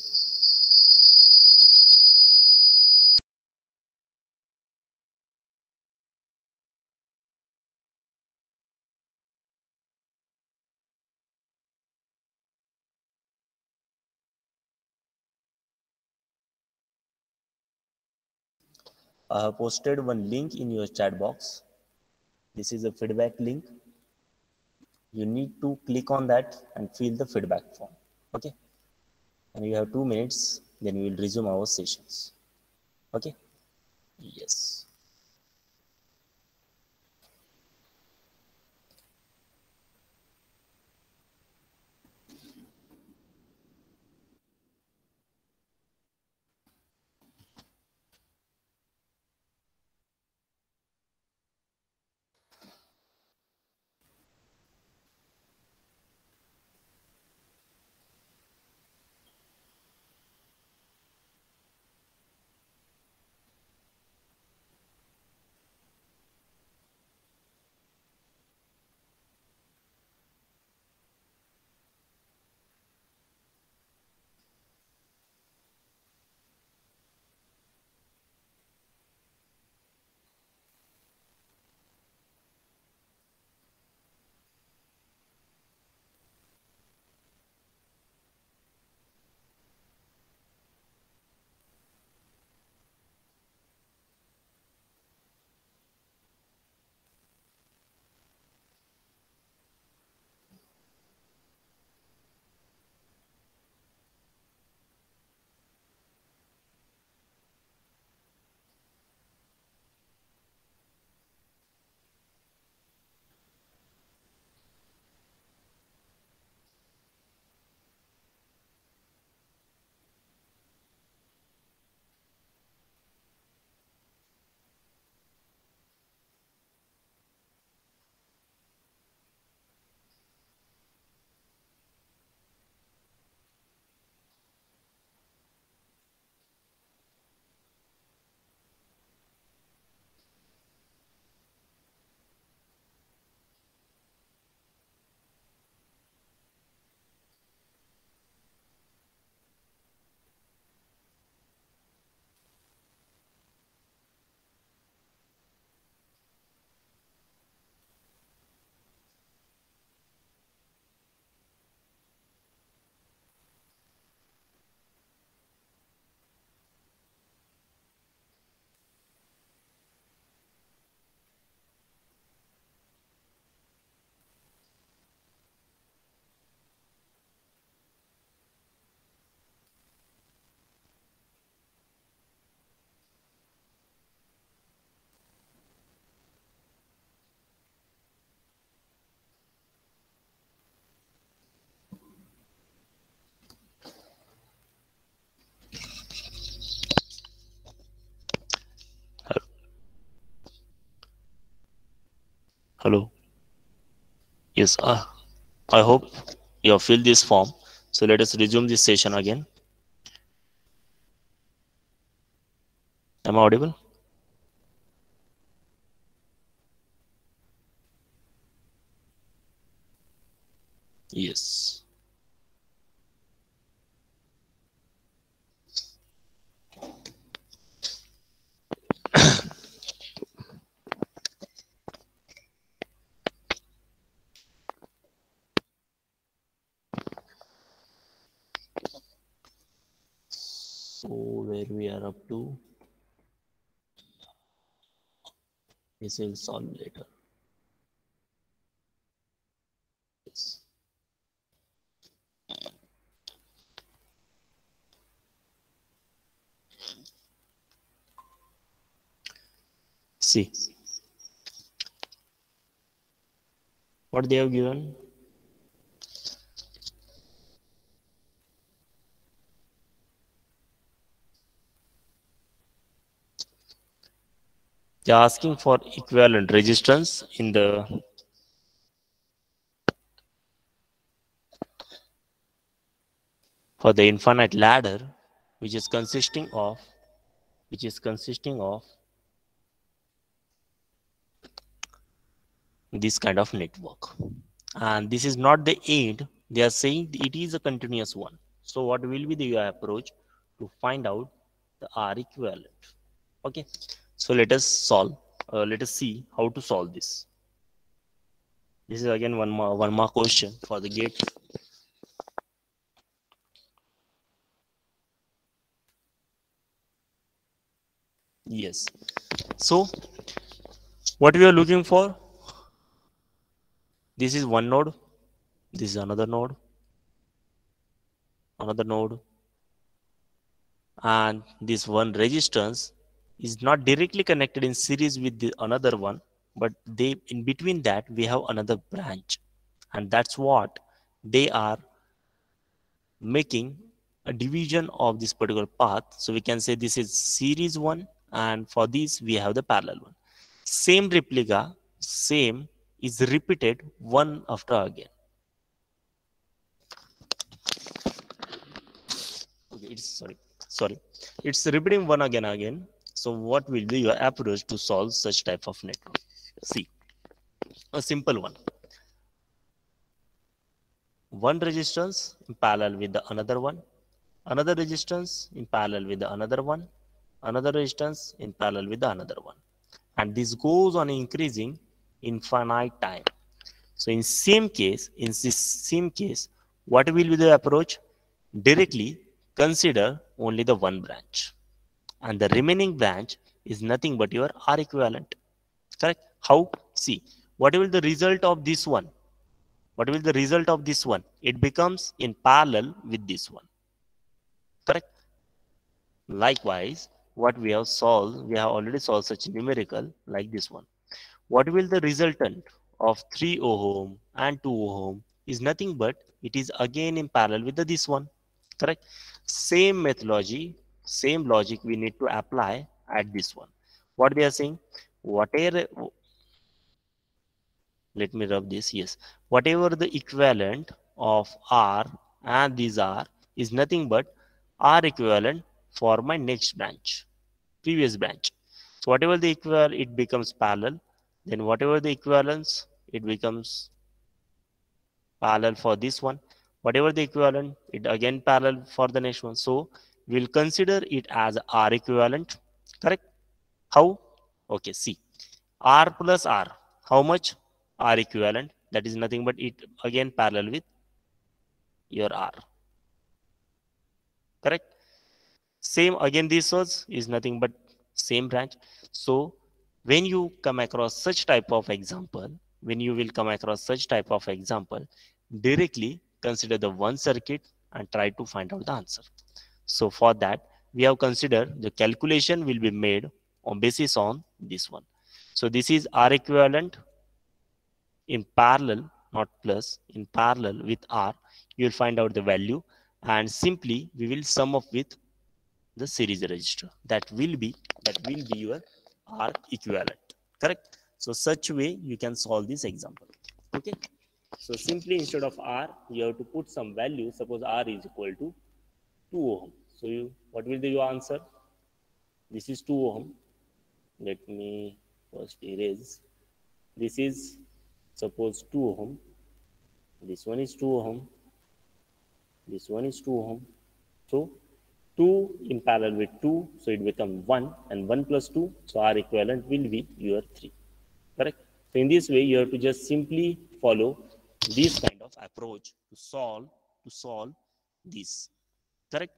I have posted one link in your chat box. This is a feedback link. You need to click on that and fill the feedback form. Okay. And you have 2 minutes, then we will resume our sessions. Okay. Yes. Hello. Yes. I hope you have filled this form. So let us resume this session again. Am I audible? Yes. So where we are up to, this will solve later. Yes. See what they have given. They are asking for equivalent resistance in the for the infinite ladder, which is consisting of this kind of network. And this is not the end. They are saying it is a continuous one. So what will be the approach to find out the R equivalent? Okay. So let us solve. Let us see how to solve this. This is again one more question for the gate. Yes. So what we are looking for? This is one node. This is another node. Another node. And this one resistance is not directly connected in series with the another one, but they in between that we have another branch, and that's what they are making a division of this particular path. So we can say this is series one, and for this we have the parallel one. Same replica, same is repeated one after again. Okay, it's repeating one again. So what will be your approach to solve such type of network? See, a simple one resistance in parallel with the another resistance in parallel with the another resistance in parallel with the another one, and this goes on increasing infinite time. So in this same case, what will be the approach? Directly consider only the one branch, and the remaining branch is nothing but your R equivalent. Correct? How? See, what will the result of this one? What will the result of this one? It becomes in parallel with this one. Correct? Likewise, what we have solved, we have already solved such numerical like this one. What will the resultant of 3 ohm and 2 ohm is nothing but it is again in parallel with this one. Correct? Same methodology, same logic we need to apply at this one. What they are saying? Whatever, let me rub this. Yes, whatever the equivalent of R and these R is nothing but R equivalent for my next branch, previous branch. So whatever the equivalent, it becomes parallel. Then whatever the equivalence, it becomes parallel for this one. Whatever the equivalent, it again parallel for the next one. So we'll consider it as R equivalent. Correct? How? Okay, see. R plus R. How much? R equivalent. That is nothing but it again parallel with your R. Correct? Same again, this was is nothing but same branch. So when you come across such type of example, directly consider the one circuit and try to find out the answer. So for that, we have considered the calculation will be made on basis on this one. So this is R equivalent in parallel, not plus, in parallel with R. You will find out the value, and simply we will sum up with the series register. That will be your R equivalent. Correct? So such way you can solve this example. Okay. So simply instead of R, you have to put some value. Suppose R is equal to 2 ohm. So what will be your answer? This is 2 ohm. Let me first erase. This is suppose 2 ohm. This one is 2 ohm. This one is 2 ohm. So 2 in parallel with 2, so it becomes 1, and 1 plus 2, so R equivalent will be your 3. Correct? So in this way, you have to just simply follow this kind of approach to solve this. Correct?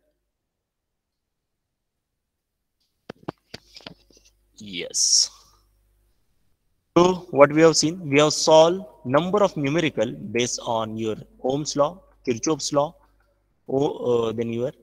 Yes. So what we have seen, we have solved number of numerical based on your Ohm's law, Kirchhoff's law, or then your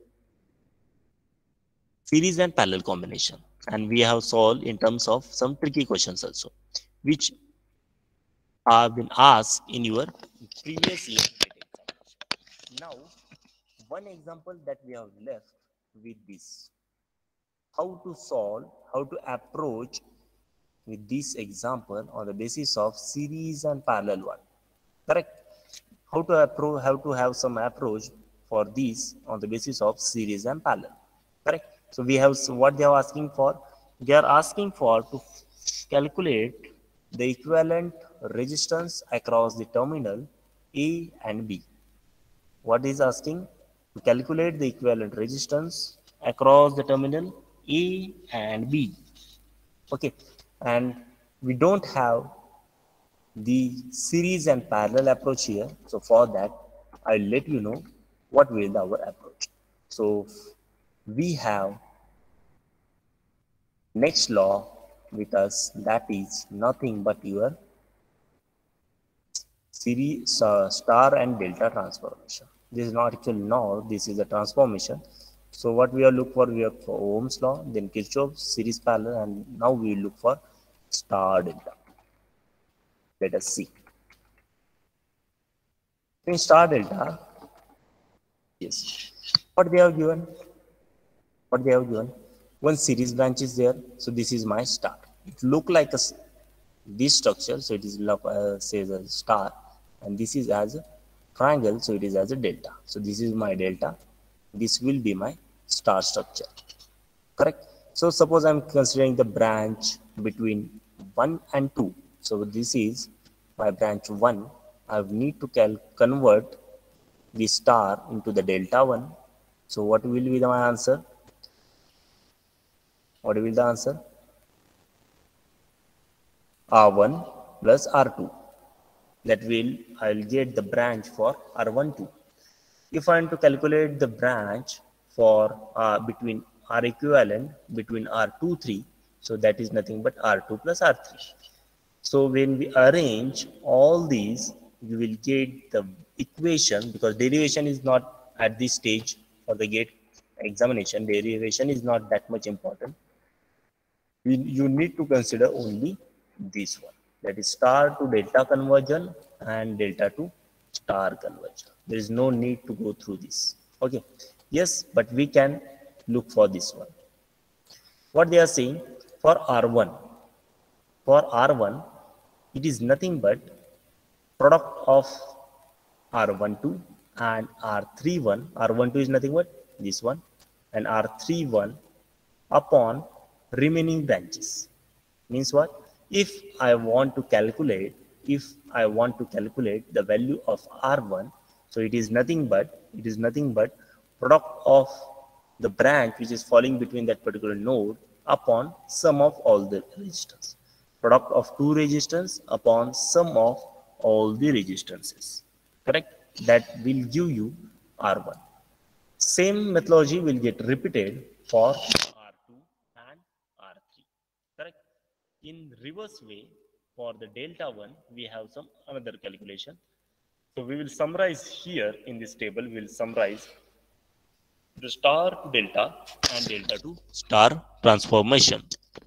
series and parallel combination. And we have solved in terms of some tricky questions also, which have been asked in your previous year examination. Now, one example that we have left with this, how to solve, how to approach with this example on the basis of series and parallel one. Correct? How to approach, how to have some approach for this on the basis of series and parallel. Correct? So we have, so what they are asking for, they are asking for to calculate the equivalent resistance across the terminal A and B. What is asking? To calculate the equivalent resistance across the terminal A and B. Okay, and we don't have the series and parallel approach here. So for that, I'll let you know what will be our approach. So we have next law with us, that is nothing but your series star and delta transformation. This is not actually law, this is a transformation. So what we are look for, we have for Ohm's law, then Kirchhoff's series parallel, and now we will look for star delta. Let us see. In star delta, yes, what they have given? What they have given? One series branch is there, so this is my star. It look like a this structure, so it is says a star, and this is as a triangle, so it is as a delta. So this is my delta. This will be my star structure. Correct? So suppose I'm considering the branch between 1 and 2. So this is my branch 1. I need to convert the star into the delta 1. So what will be my answer? What will be the answer? R1 plus R2. That will, I'll get the branch for R12. If I am to calculate the branch for between R equivalent between R2, 3, so that is nothing but R2 plus R3. So when we arrange all these, you will get the equation, because derivation is not at this stage for the GATE examination. Derivation is not that much important. You need to consider only this one, that is star to delta conversion and delta to star conversion. There is no need to go through this. Okay, yes, but we can look for this one. What they are saying for R1, it is nothing but product of R12 and R31. R12 is nothing but this one, and R31 upon remaining branches. Means what? If I want to calculate the value of R1, so it is nothing but product of the branch which is falling between that particular node upon sum of all the resistance. Product of two resistance upon sum of all the resistances. Correct? That will give you R1. Same methodology will get repeated for R2 and R3. Correct? In reverse way, for the delta 1, we have some another calculation. So we will summarize here in this table, we will summarize the star to delta and delta to star transformation.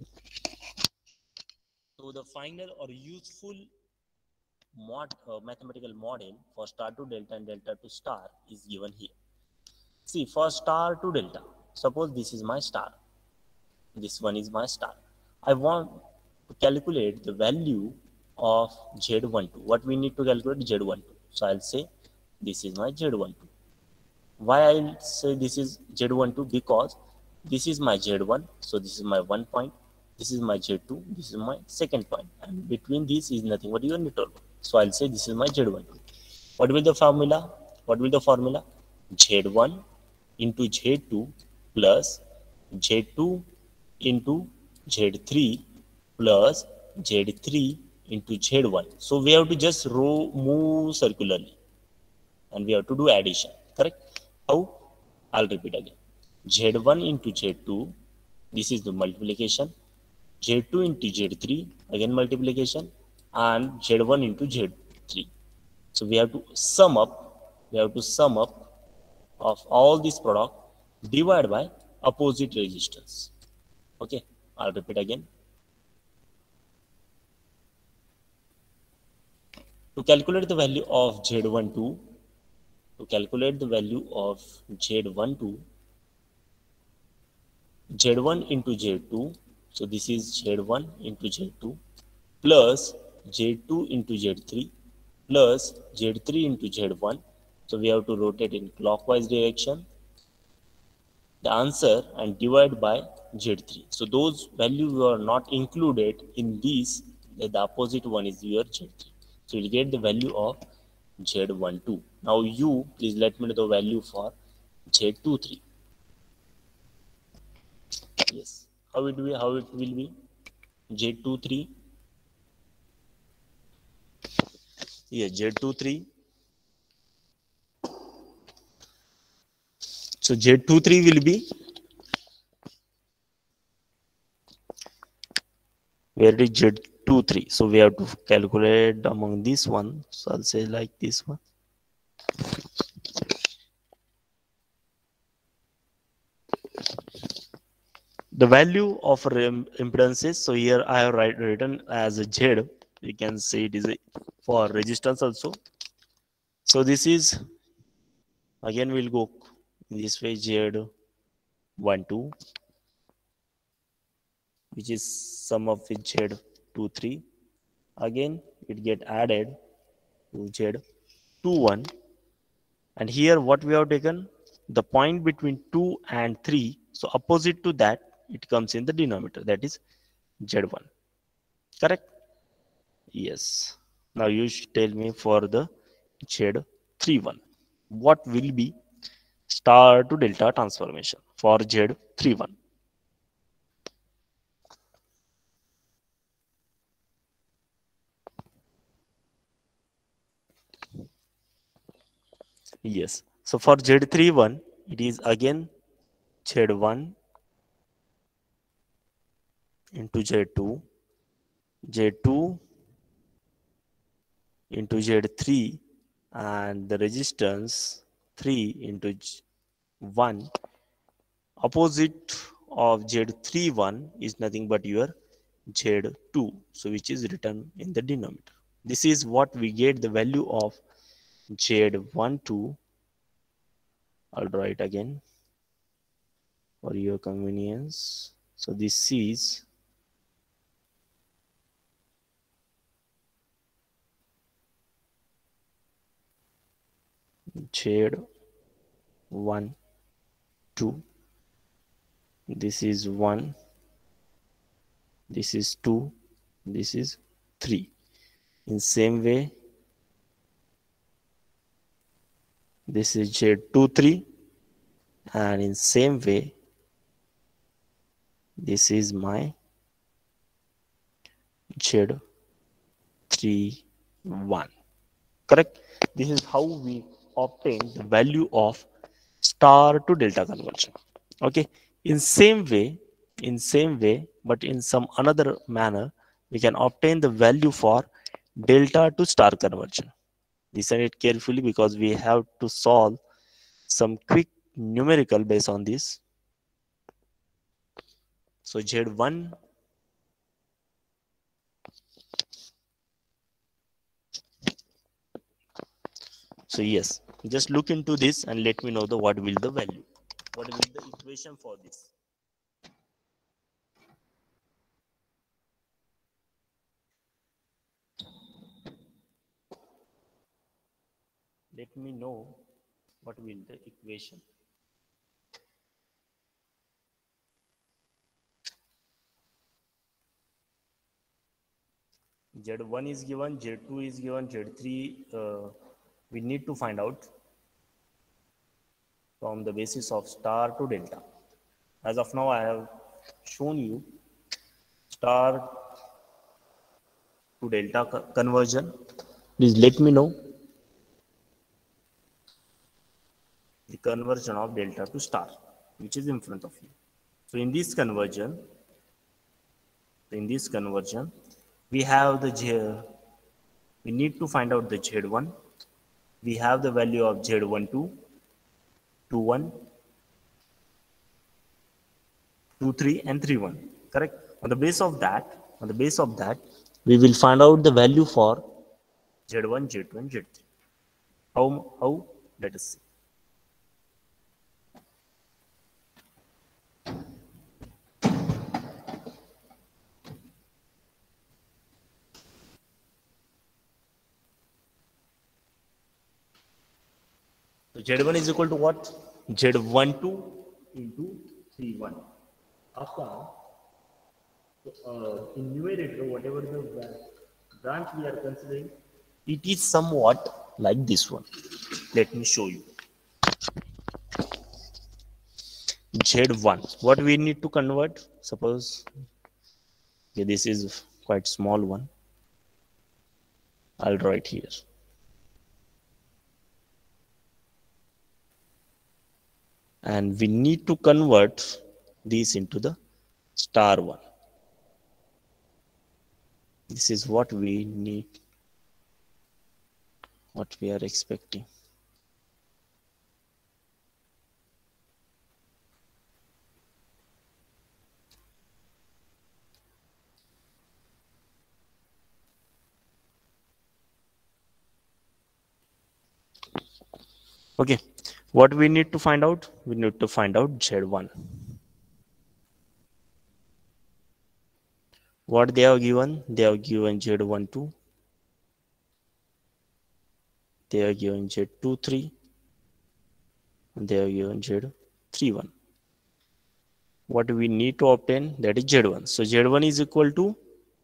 So the final or useful mathematical model for star to delta and delta to star is given here. See, for star to delta, suppose this is my star. This one is my star. I want to calculate the value of Z12. What we need to calculate Z12. So I'll say this is my Z12. Why I'll say this is Z12? Because this is my Z1. So this is my 1 point. This is my Z2. This is my second point. And between these is nothing but your neutral. So I'll say this is my Z12. What will the formula? What will the formula? Z1 into Z2 plus Z2 into Z3 plus Z3 into Z1. So we have to just move circularly and we have to do addition. Correct? How? I'll repeat again. Z1 into Z2, this is the multiplication. Z2 into Z3, again multiplication, and Z1 into Z3. So we have to sum up of all this product divided by opposite resistance. Okay, I'll repeat again. To calculate the value of Z12, Z1 into Z2, so this is Z1 into Z2 plus Z2 into Z3 plus Z3 into Z1. So we have to rotate in clockwise direction the answer and divide by Z3. So those values are not included in these. The opposite one is your Z3. So you'll get the value of Z12. Now you please let me know the value for Z23. Yes. How it will be? Z23. Yes, Z23. So Z23 will be, where is Z23? So we have to calculate among this one. So I'll say like this one. The value of impedances. So here I have written as a Z. You can say it is for resistance also. So this is, again we'll go this way, Z12, which is sum of with Z23. Again it get added to Z21, and here what we have taken, the point between 2 and 3. So opposite to that it comes in the denominator, that is Z1. Correct? Yes. Now you should tell me for the Z31, what will be star to delta transformation for Z31? Yes. So for Z31, it is again Z1 into Z2, Z2 into Z3, and the resistance 3 into 1. Opposite of Z31 is nothing but your Z2, so which is written in the denominator. This is what we get the value of Z12. I'll write again for your convenience. So this is Z1, 2. This is 1. This is 2. This is 3. In same way, this is Z23, and in same way, this is my Z31. Correct? This is how we obtain the value of star to delta conversion. Okay. In same way, but in some another manner, we can obtain the value for delta to star conversion. Listen it carefully because we have to solve some quick numerical based on this. So Z1, so yes, just look into this and let me know the what will the value, what will the equation for this. let me know what will the equation. Z1 is given, Z2 is given, Z3 we need to find out from the basis of star to delta. As of now, I have shown you star to delta conversion. Please let me know the conversion of delta to star, which is in front of you. So in this conversion, we have the we need to find out the Z1. We have the value of Z12, 21, 23, and 31. Correct? On the base of that, we will find out the value for Z1, Z2, and Z3. How? Let us see. So Z1 is equal to what? Z12 into 31. Upon in numerator, whatever the branch we are considering, it is somewhat like this one. Let me show you. Z1. What we need to convert? Suppose okay, this is quite small one. I'll write here. And we need to convert these into the star one. This is what we need, what we are expecting. Okay, what we need to find out? We need to find out Z1. What they have given? They have given Z12. They have given Z23. They have given Z31. What we need to obtain? That is Z1. So Z1 is equal to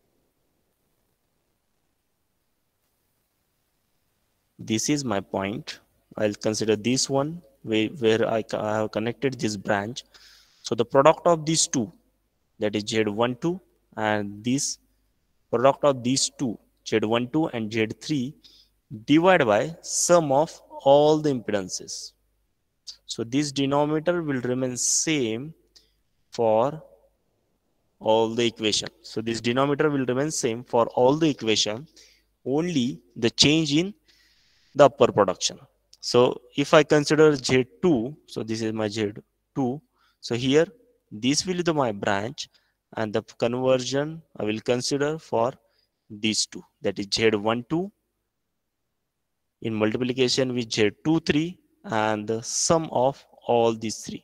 this is my point. I'll consider this one where I have connected this branch. So the product of these two, that is Z12, and this product of these two, Z12 and Z3, divided by sum of all the impedances. So this denominator will remain same for all the equation. So this denominator will remain same for all the equation, only the change in the upper production. So if I consider Z2, so this is my Z2. So here, this will be my branch, and the conversion I will consider for these two, that is Z12 in multiplication with Z23 and the sum of all these three.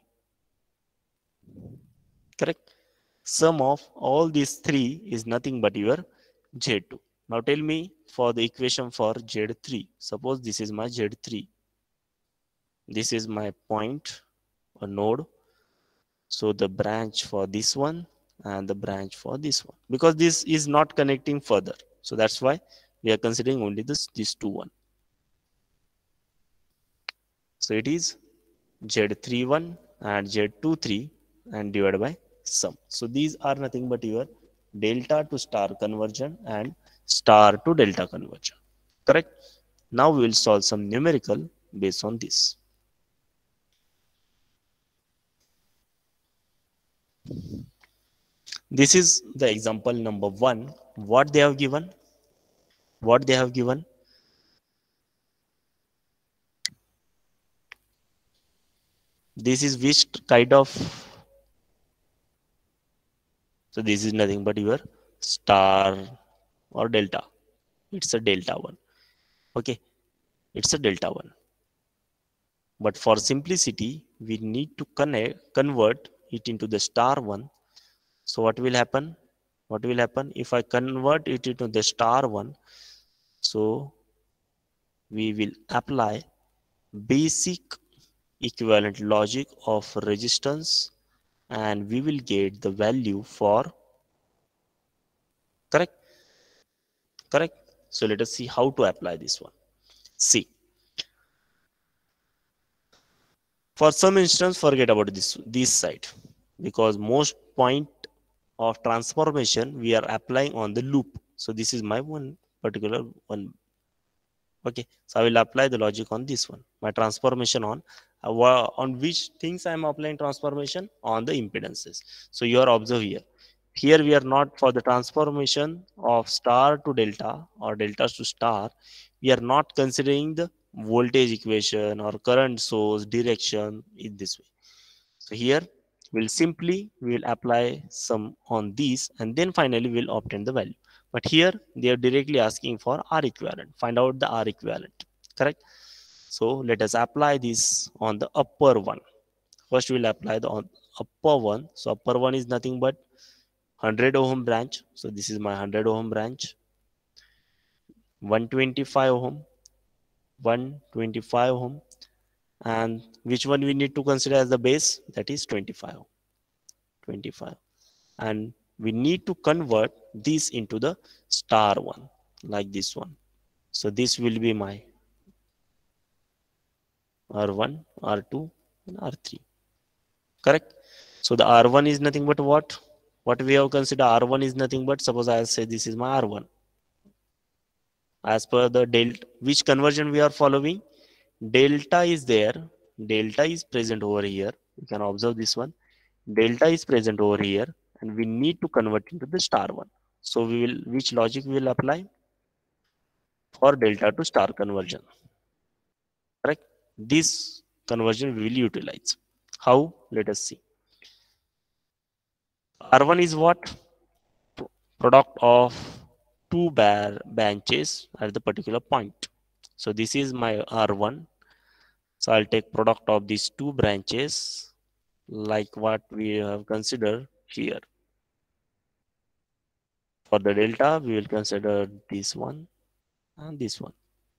Correct? Sum of all these three is nothing but your Z2. Now tell me for the equation for Z3. Suppose this is my Z3. This is my point or node. So the branch for this one and the branch for this one, because this is not connecting further. So that's why we are considering only this two one. So it is Z31 and Z23 and divided by sum. So these are nothing but your delta to star conversion and star to delta conversion. Correct? Now we will solve some numerical based on this. This is the example number 1. What they have given? What they have given? This is which kind of? So this is nothing but your star or delta. It's a delta one. Okay, it's a delta one. But for simplicity, we need to convert it into the star one. So what will happen? What will happen if I convert it into the star one? So we will apply basic equivalent logic of resistance, and we will get the value for correct. So let us see how to apply this one. See, for some instance, forget about this side, because most point of transformation we are applying on the loop. So this is my one particular one. Okay, so I will apply the logic on this one, my transformation on which things I am applying transformation on the impedances. So you are observe here we are not for the transformation of star to delta or delta to star, we are not considering the voltage equation or current source direction in this way. So here we'll apply some on these, and then finally we'll obtain the value. But here they are directly asking for R equivalent. Find out the R equivalent. Correct. So let us apply this on the upper one. First we'll apply the upper one. So upper one is nothing but 100 ohm branch. So this is my 100 ohm branch. 125 ohm. 125 ohm. And which one we need to consider as the base? That is 25 ohm. 25, and we need to convert this into the star one, like this one. So this will be my R1, R2, and R3. Correct. So the R1 is nothing but what we have considered. R1 is nothing but, suppose I say this is my R1. As per the delta, which conversion we are following, delta is there, delta is present over here. You can observe this one. Delta is present over here, and we need to convert into the star one. So we will, which logic we will apply for delta to star conversion? Correct. This conversion we will utilize. How? Let us see. R1 is what? Product of two branches at the particular point. So this is my R1. So I'll take product of these two branches like what we have considered here. For the delta, we will consider this one and this one.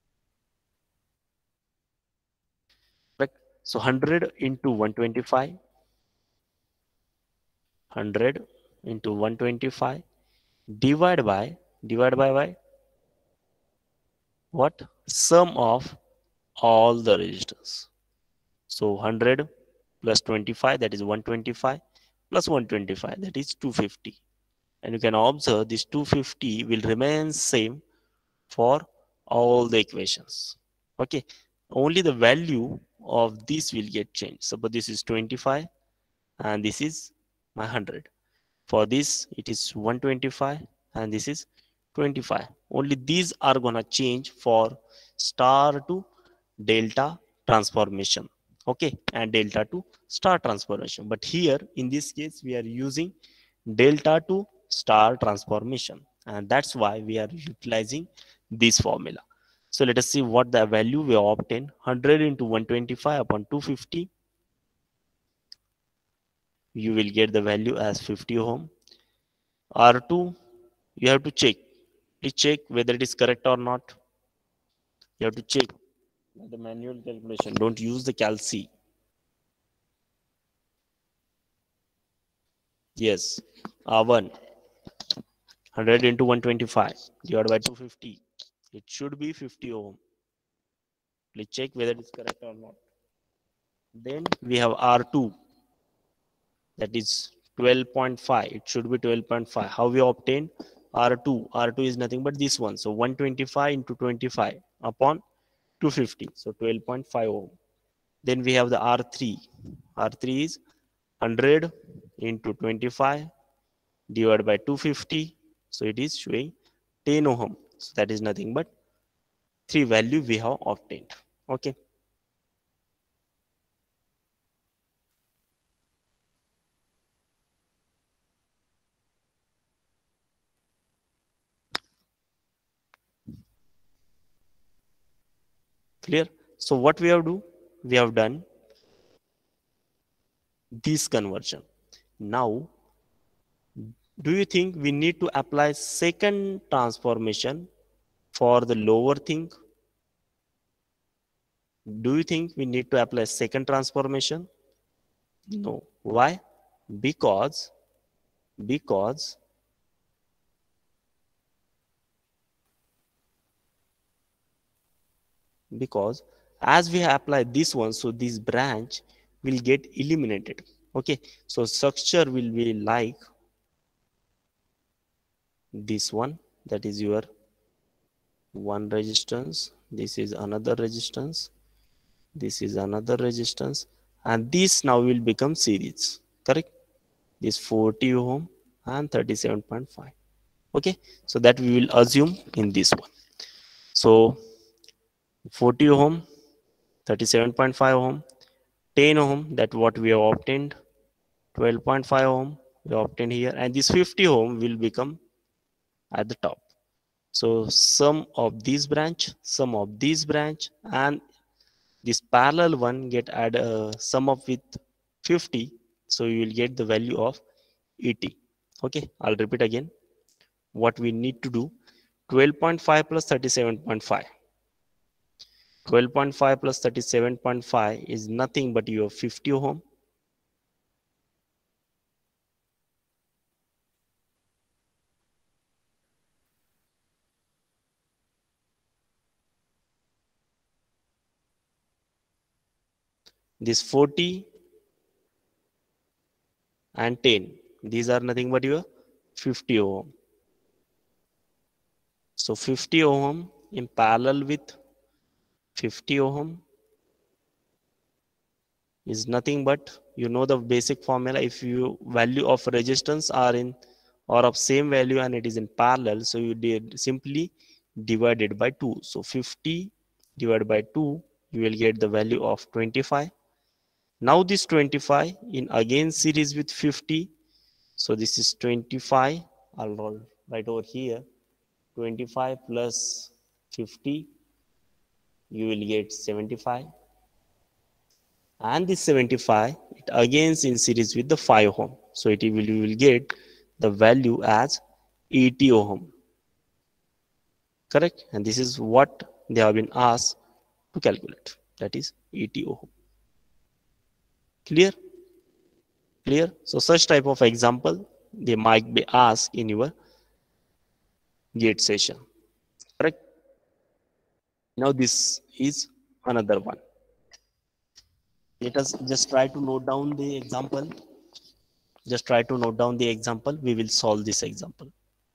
Correct. So 100 into 125. 100 into 125 divide by what? Sum of all the resistors. So 100 plus 25, that is 125, plus 125, that is 250. And you can observe this 250 will remain same for all the equations. Okay, only the value of this will get changed. Suppose this is 25 and this is my 100. For this it is 125 and this is 25. Only these are gonna change for star to delta transformation. Okay, and delta to star transformation. But here in this case we are using delta to star transformation, and that's why we are utilizing this formula. So let us see what the value we obtain. 100 into 125 upon 250, you will get the value as 50 ohm. R2, you have to check. Please check whether it is correct or not. You have to check the manual calculation. Don't use the calc. Yes, R1, 100 into 125 divided by 250. It should be 50 ohm. Please check whether it is correct or not. Then we have R2, that is 12.5. It should be 12.5. How we obtain R2? R2 is nothing but this one. So 125 into 25 upon 250. So 12.5 ohm. Then we have the R3. R3 is 100 into 25 divided by 250. So it is showing 10 ohm. So that is nothing but 3 value we have obtained. Okay. Clear? So what we have done this conversion. Now, do you think we need to apply second transformation for the lower thing? Do you think we need to apply second transformation? No. Why? Because as we apply this one, so this branch will get eliminated. Okay, so structure will be like this one, that is your one resistance, this is another resistance, this is another resistance, and this now will become series, correct? This 40 ohm and 37.5. Okay, so that we will assume in this one. So 40 ohm, 37.5 ohm, 10 ohm, that what we have obtained, 12.5 ohm we obtained here, and this 50 ohm will become at the top. So sum of this branch, and this parallel one get add sum up with 50, so you will get the value of 80. Okay, I'll repeat again what we need to do. 12.5 plus 37.5. 12.5 plus 37.5 is nothing but your 50 ohm. This 40 and 10, these are nothing but your 50 ohm. So 50 ohm in parallel with 50 ohm is nothing but, you know, the basic formula. If you value of resistance are in or of same value and it is in parallel, so you did simply divide it by 2. So 50 divided by 2, you will get the value of 25. Now this 25 in again series with 50, so this is 25. I'll write over here 25 plus 50, you will get 75, and this 75 it again in series with the 5 ohm, so you will get the value as 80 ohm, correct? And this is what they have been asked to calculate, that is 80 ohm. Clear? So such type of example they might be asked in your gate session, correct? Now this is another one. Let us just try to note down the example. We will solve this example.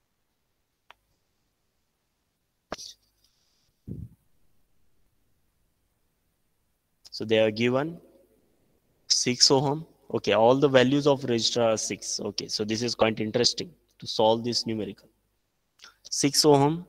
So they are given 6 ohm. Okay, all the values of resistor are 6. Okay, so this is quite interesting to solve this numerical. 6 ohm.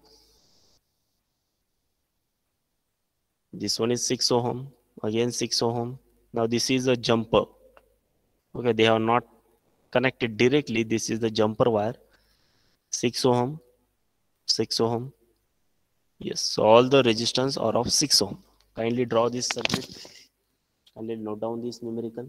This one is 6 ohm. Again 6 ohm. Now this is a jumper. Okay, they have not connected directly. This is the jumper wire. 6 ohm. 6 ohm. Yes, so all the resistance are of 6 ohm. Kindly draw this circuit. Kindly note down this numerical.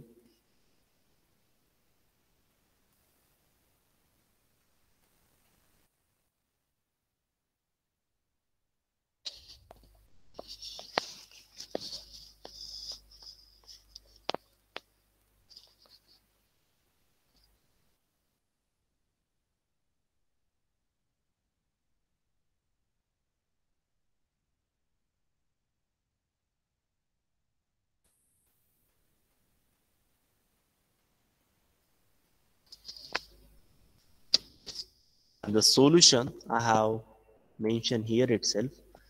And the solution I have mentioned here itself,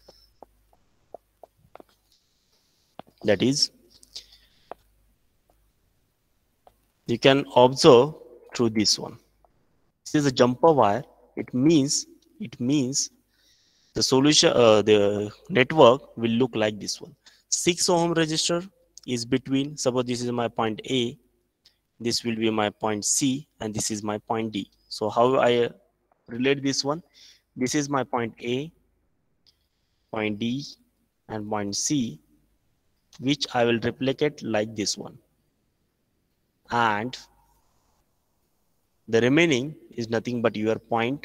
that is, you can observe through this one. This is a jumper wire. It means the solution, the network will look like this one. 6 ohm resistor is between, suppose this is my point A, this will be my point C, and this is my point D. So how I relate this one? This is my point A, point D, and point C, which I will replicate like this one. And the remaining is nothing but your point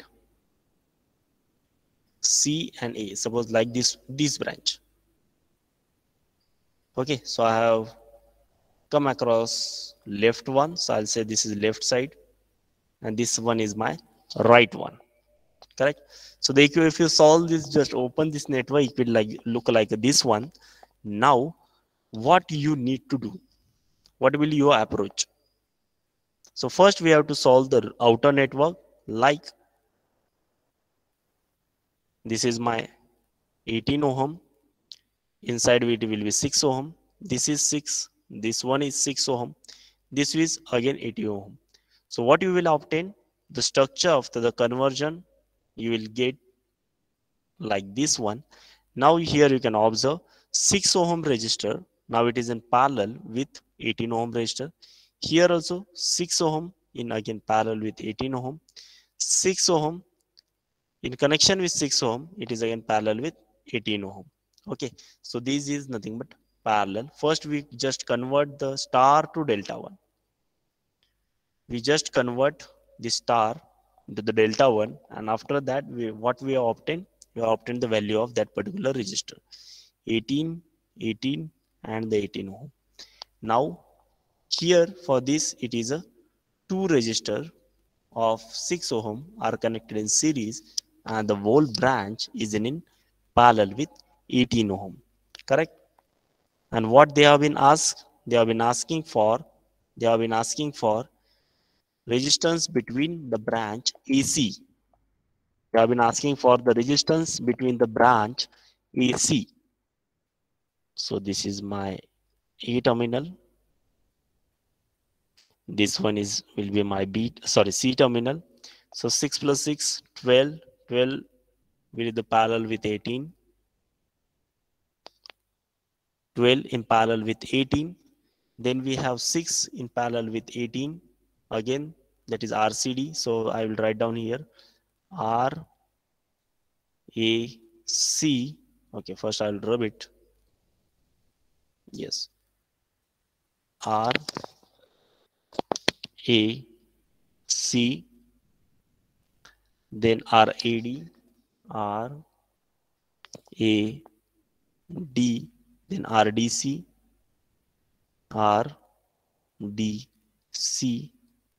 C and A. Suppose like this branch. Okay, so I have come across left one, so I'll say this is left side, and this one is my right one. Correct. So the if you solve this, just open this network, it will like look like this one. Now, what you need to do? What will your approach? So first we have to solve the outer network. Like this is my 18 ohm. Inside it will be 6 ohm. This is 6. This one is 6 ohm. This is again 80 ohm. So what you will obtain? The structure after the conversion, you will get like this one. Now here you can observe 6 ohm resistor. Now it is in parallel with 18 ohm resistor. Here also 6 ohm in again parallel with 18 ohm. 6 ohm in connection with 6 ohm, it is again parallel with 18 ohm. Okay, so this is nothing but parallel. First we just convert the star to delta 1. We just convert the star into the delta 1, and after that what we have obtained, we have obtained the value of that particular resistor, 18, 18 and the 18 ohm. Now here for this it is a two resistor of 6 ohm are connected in series, and the whole branch is in parallel with 18 ohm. Correct. And what they have been asked, they have been asking for, they have been asking for resistance between the branch AC. They have been asking for the resistance between the branch AC. So this is my A terminal. This one is will be my C terminal. So 6 plus 6, 12. 12 will be the parallel with 18. 12 in parallel with 18. Then we have 6 in parallel with 18. Again, that is RCD. So I will write down here R A C. Okay, first I will rub it. Yes. R A C. Then RAD. R A D. Then RDC. RDC.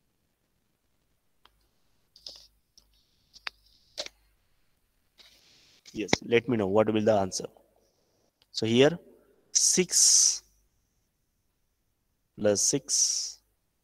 Yes, let me know what will the answer. So here 6 plus 6.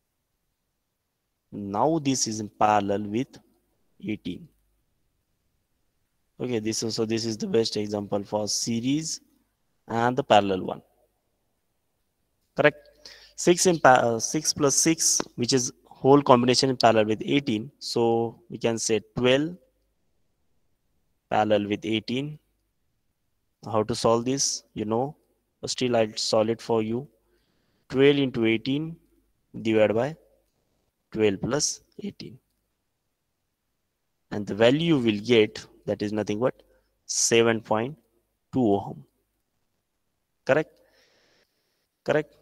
Now this is in parallel with 18. Okay, this is the best example for series and the parallel one. Correct. 6 plus 6, which is whole combination in parallel with 18. So we can say 12 parallel with 18. How to solve this? You know, still I'll solve it for you. 12 into 18 divided by 12 plus 18. And the value you will get, that is nothing but 7.2 ohm. Correct? Correct?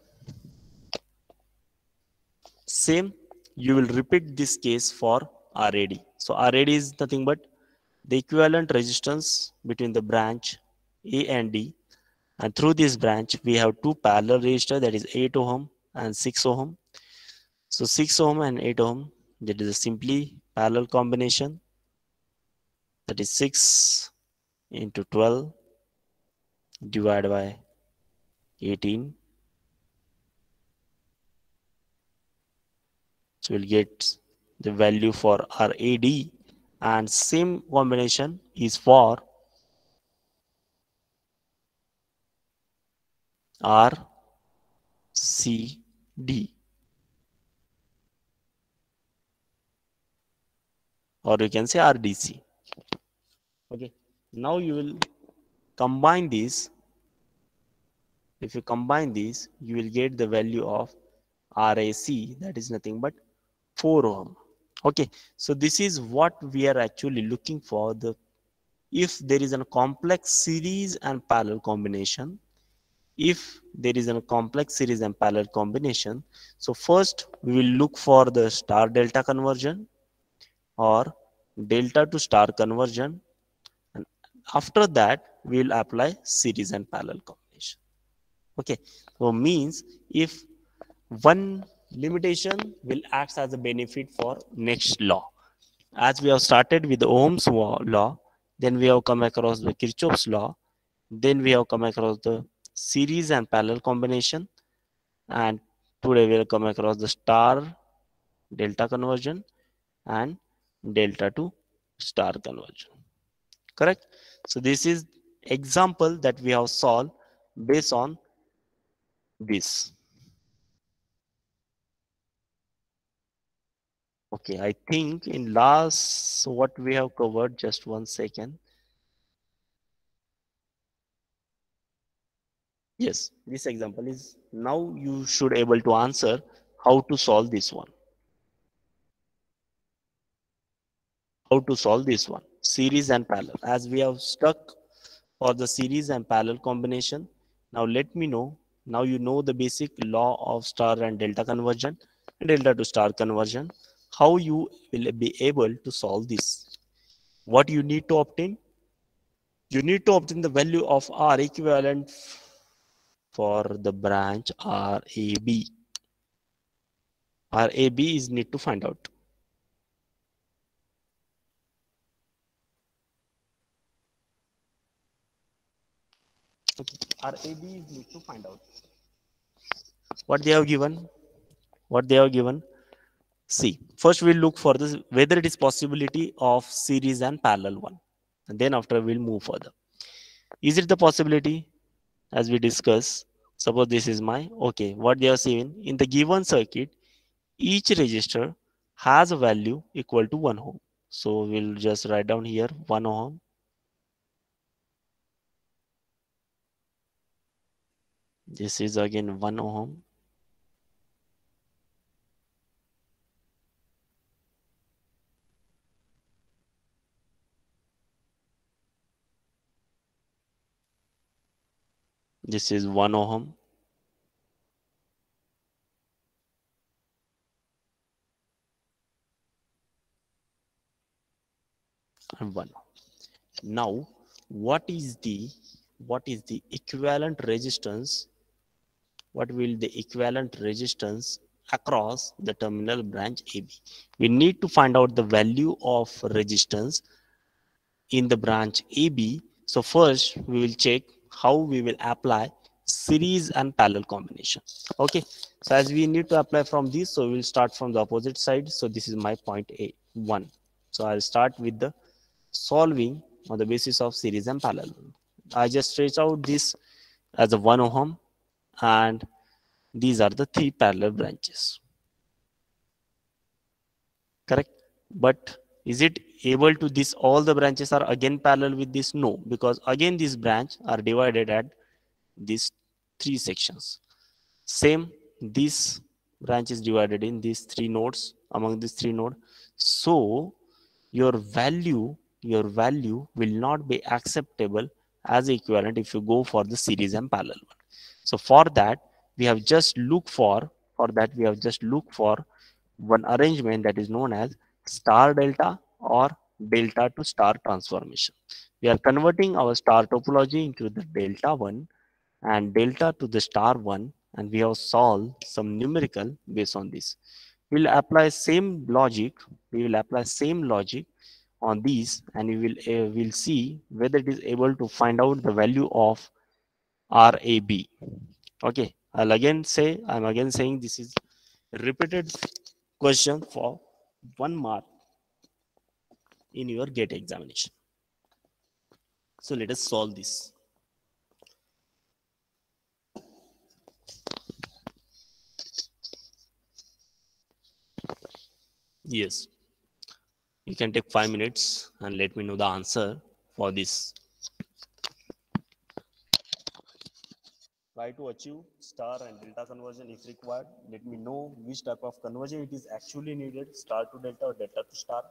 Same, you will repeat this case for RAD. So RAD is nothing but the equivalent resistance between the branch A and D. And through this branch, we have two parallel resistors, that is 8 ohm and 6 ohm. So 6 ohm and 8 ohm, that is a simply parallel combination. That is 6 into 12 divided by 18. So we'll get the value for RAD, and same combination is for RCD, or you can say RDC. Okay, now you will combine these. If you combine these, you will get the value of RAC, that is nothing but 4 ohm. Okay, so this is what we are actually looking for. The if there is a complex series and parallel combination, if there is a complex series and parallel combination, so first we will look for the star delta conversion or delta to star conversion, and after that we will apply series and parallel combination. Okay, so means if one limitation will act as a benefit for next law. As we have started with the Ohm's law, then we have come across the Kirchhoff's law, then we have come across the series and parallel combination, and today we will come across the star delta conversion and delta to star conversion. Correct? So this is example that we have solved based on this. Okay, I think in last what we have covered, just 1 second. Yes, this example is now you should able to answer how to solve this one. How to solve this one? Series and parallel. As we have stuck for the series and parallel combination. Now let me know. Now you know the basic law of star and delta conversion, delta to star conversion. How you will be able to solve this? What you need to obtain? You need to obtain the value of R equivalent for the branch RAB. RAB is need to find out. Okay. RAB is need to find out. What they have given? What they have given? See, first we'll look for this whether it is possibility of series and parallel one, and then after we'll move further. Is it the possibility? As we discuss, suppose this is my okay. What they are saying in the given circuit, each resistor has a value equal to 1 ohm. So we'll just write down here 1 ohm. This is again 1 ohm. This is 1 ohm. And 1 ohm. Now, what is the equivalent resistance? What will the equivalent resistance across the terminal branch AB? We need to find out the value of resistance in the branch AB. So first we will check how we will apply series and parallel combination. Okay, so as we need to apply from this, so we'll start from the opposite side. So this is my point A1. So I'll start with the solving on the basis of series and parallel. I just stretch out this as a 1 ohm, and these are the 3 parallel branches. Correct? But is it able to this all the branches are again parallel with this? No, because again these branch are divided at these 3 sections. Same, this branch is divided in these 3 nodes, among these 3 nodes. So your value will not be acceptable as equivalent if you go for the series and parallel one. So for that we have just look for one arrangement that is known as star delta or delta to star transformation. We are converting our star topology into the delta 1 and delta to the star 1, and we have solved some numerical based on this. We'll apply same logic. We will apply same logic on these, and we'll see whether it is able to find out the value of RAB. Okay, I'm again saying this is repeated question for 1 mark in your GATE examination. So let us solve this. Yes, you can take 5 minutes and let me know the answer for this. Try to achieve star and delta conversion if required. Let me know which type of conversion it is actually needed, star to delta or delta to star.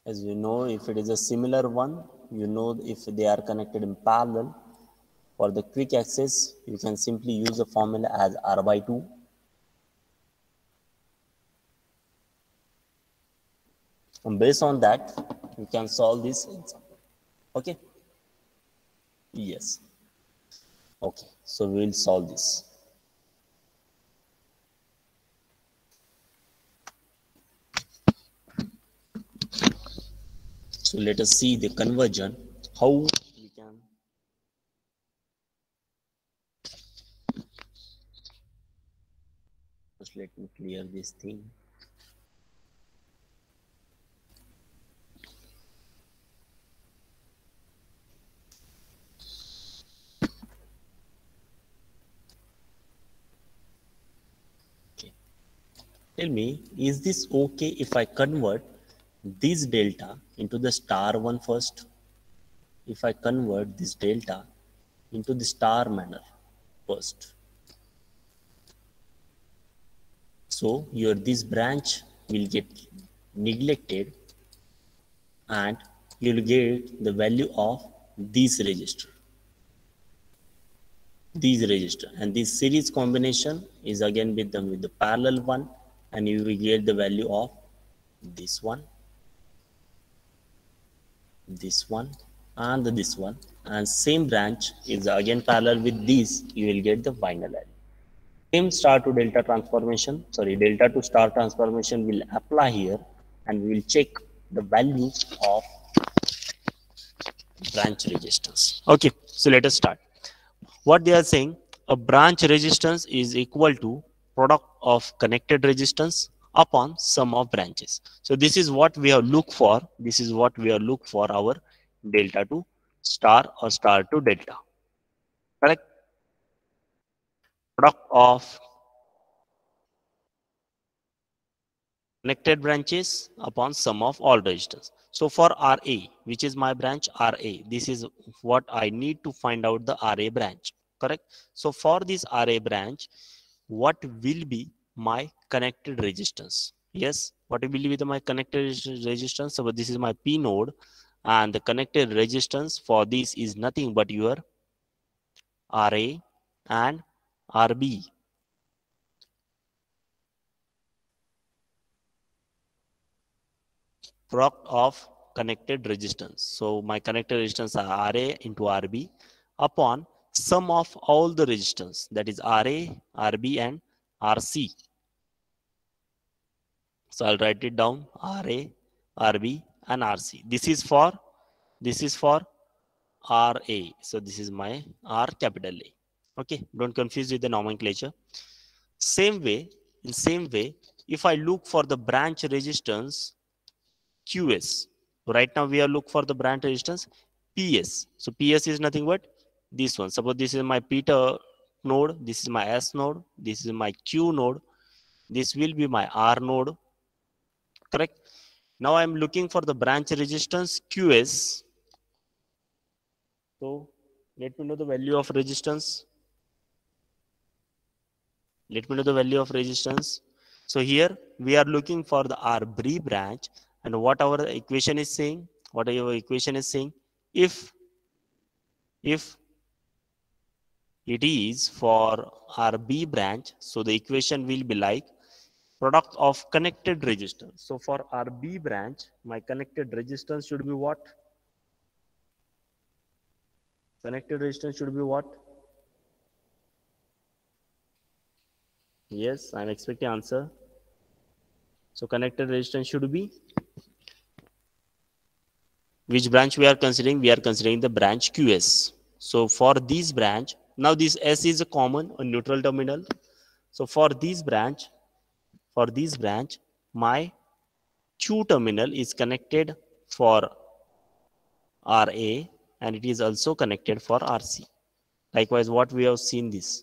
As you know, if it is a similar one, you know if they are connected in parallel. For the quick access, you can simply use the formula as R by 2. And based on that, you can solve this example. Okay? Yes. Okay, so we will solve this. So let us see the conversion, how we can. Just let me clear this thing. Okay. Tell me, is this okay if I convert this delta into the star one first? If I convert this delta into the star manner first. So this branch will get neglected and you'll get the value of this register. And this series combination is again with the parallel one, and you will get the value of this one, and this one, and same branch is again parallel with this, you will get the final value. Same star to delta transformation, delta to star transformation will apply here, and we will check the values of branch resistance. Okay, so let us start. What they are saying, a branch resistance is equal to product of connected resistance upon sum of branches. So this is what we have looked for. This is what we have looked for our delta to star or star to delta. Correct? Product of connected branches upon sum of all resistance. So for RA, which is my branch RA, this is what I need to find out the RA branch. Correct? So for this RA branch, what will be my connected resistance? Yes, what will be my connected resistance? So this is my P node, and the connected resistance for this is nothing but your RA and RB. Product of connected resistance. So my connected resistance are RA into RB upon sum of all the resistance, that is RA, RB and RC. So I'll write it down, RA, RB and RC. This is for RA. So this is my R capital A. Okay, don't confuse with the nomenclature. In same way, if I look for the branch resistance QS, right now we are look for the branch resistance PS. So PS is nothing but this one. Suppose this is my P node, this is my S node, this is my Q node, this will be my R node. Correct? Now I am looking for the branch resistance QS. So let me know the value of resistance. So here we are looking for the RB branch, and what our equation is saying, if it is for RB branch, so the equation will be like product of connected resistance. So for RB branch, my connected resistance should be what? Yes, I'm expecting answer. So connected resistance should be, which branch we are considering? We are considering the branch QS. So for this branch, now this S is a common, a neutral terminal. So for this branch, my Q terminal is connected for RA, and it is also connected for RC. Likewise, what we have seen this.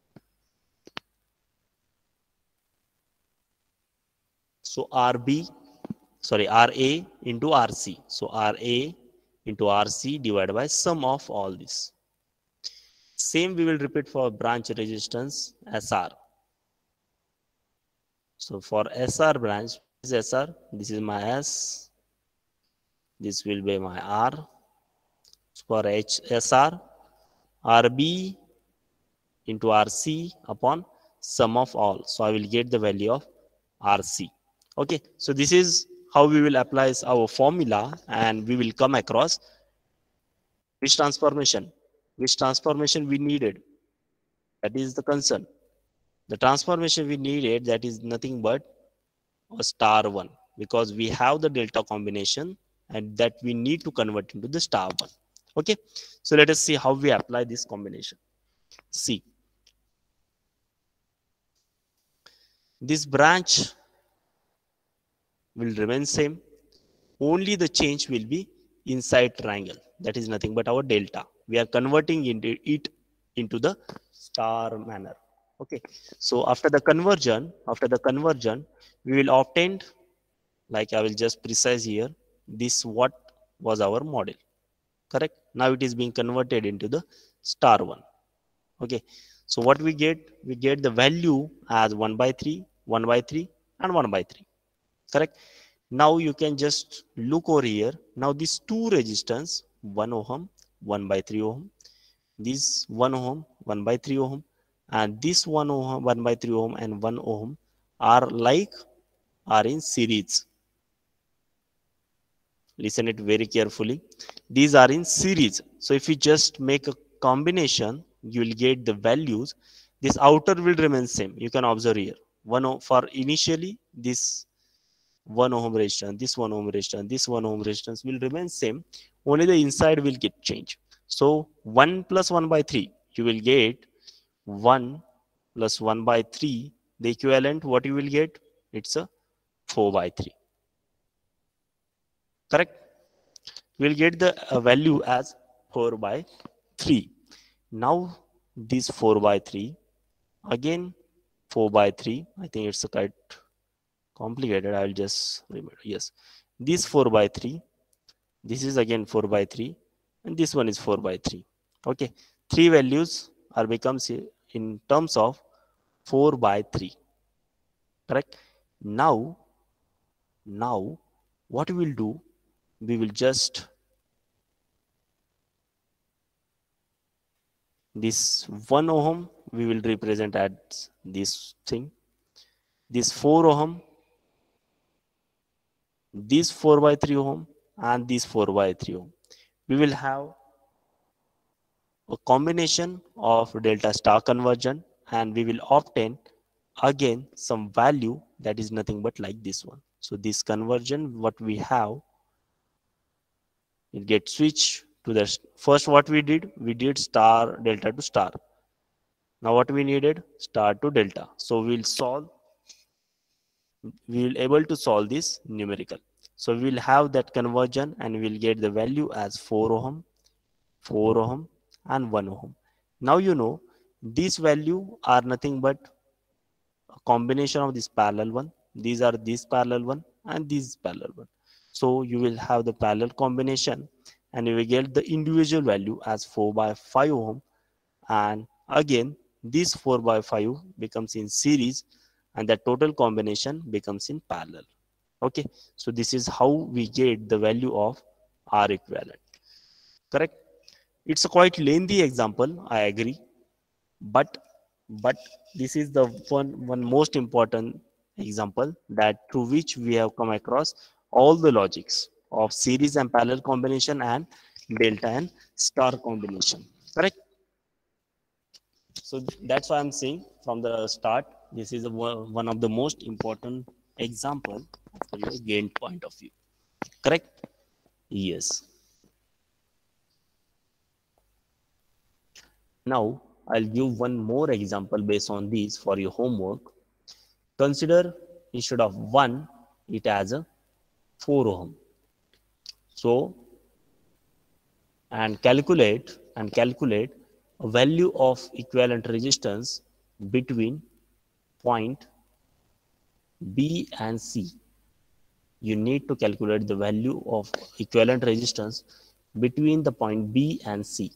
So RA into RC. So RA into RC divided by sum of all this. Same we will repeat for branch resistance SR. So for SR branch, this is SR, this is my S, This will be my R for HSR, RB into RC upon sum of all. So I will get the value of RC. Okay, so this is how we will apply our formula, and we will come across which transformation we needed. That is the concern. The transformation we needed, that is nothing but a star one, because we have the delta combination and that we need to convert into the star one. Okay, so let us see how we apply this combination. See, this branch will remain same, only the change will be inside triangle, that is nothing but our delta. We are converting it into the star manner. Okay, so after the conversion we will obtain, like I will just precise here, this what was our model, correct? Now it is being converted into the star one. Okay, so what we get the value as 1 by 3, 1 by 3 and 1 by 3, correct? Now you can just look over here. Now these two resistance, 1 ohm, 1 by 3 ohm, this 1 ohm, 1 by 3 ohm, and this 1 ohm, 1 by 3 ohm and 1 ohm are in series. Listen it very carefully. These are in series. So if you just make a combination, you will get the values. This outer will remain same. You can observe here. For initially this 1 ohm resistance, this 1 ohm resistance, this 1 ohm resistance will remain same. Only the inside will get changed. So 1 plus 1 by 3, you will get 1 plus 1 by 3. The equivalent, what you will get? It's a 4 by 3. Correct? We will get the value as 4 by 3. Now this 4 by 3, again 4 by 3. I think it's quite complicated. I will just remember. Yes, this 4 by 3. This is again 4 by 3, and this one is 4 by 3. Okay, three values are becomes in terms of 4 by 3. Correct? Now what we will do? We will just this 1 ohm we will represent as this thing. This 4 ohm, this 4 by 3 ohm, and this 4 by 3 ohm. We will have a combination of delta star conversion, and we will obtain again some value that is nothing but like this one. So this conversion, what we have, it gets switched to the first. What we did star delta to star. Now what we needed, star to delta. So we will able to solve this numerical. So we will have that conversion, and we will get the value as 4 ohm, 4 ohm and 1 ohm. Now you know these value are nothing but a combination of this parallel one. These are this parallel one and this parallel one. So you will have the parallel combination, and you will get the individual value as 4 by 5 ohm, and again this 4 by 5 becomes in series, and the total combination becomes in parallel. Okay, so this is how we get the value of R equivalent. Correct? It's a quite lengthy example, I agree, but this is the one most important example that through which we have come across all the logics of series and parallel combination and delta and star combination. Correct? So that's why I'm saying from the start, this is one of the most important example from the gain point of view. Correct? Yes. Now I'll give one more example based on these for your homework. Consider instead of 1, it as a 4 ohm. So, and calculate a value of equivalent resistance between point B and C. You need to calculate the value of equivalent resistance between the point B and C.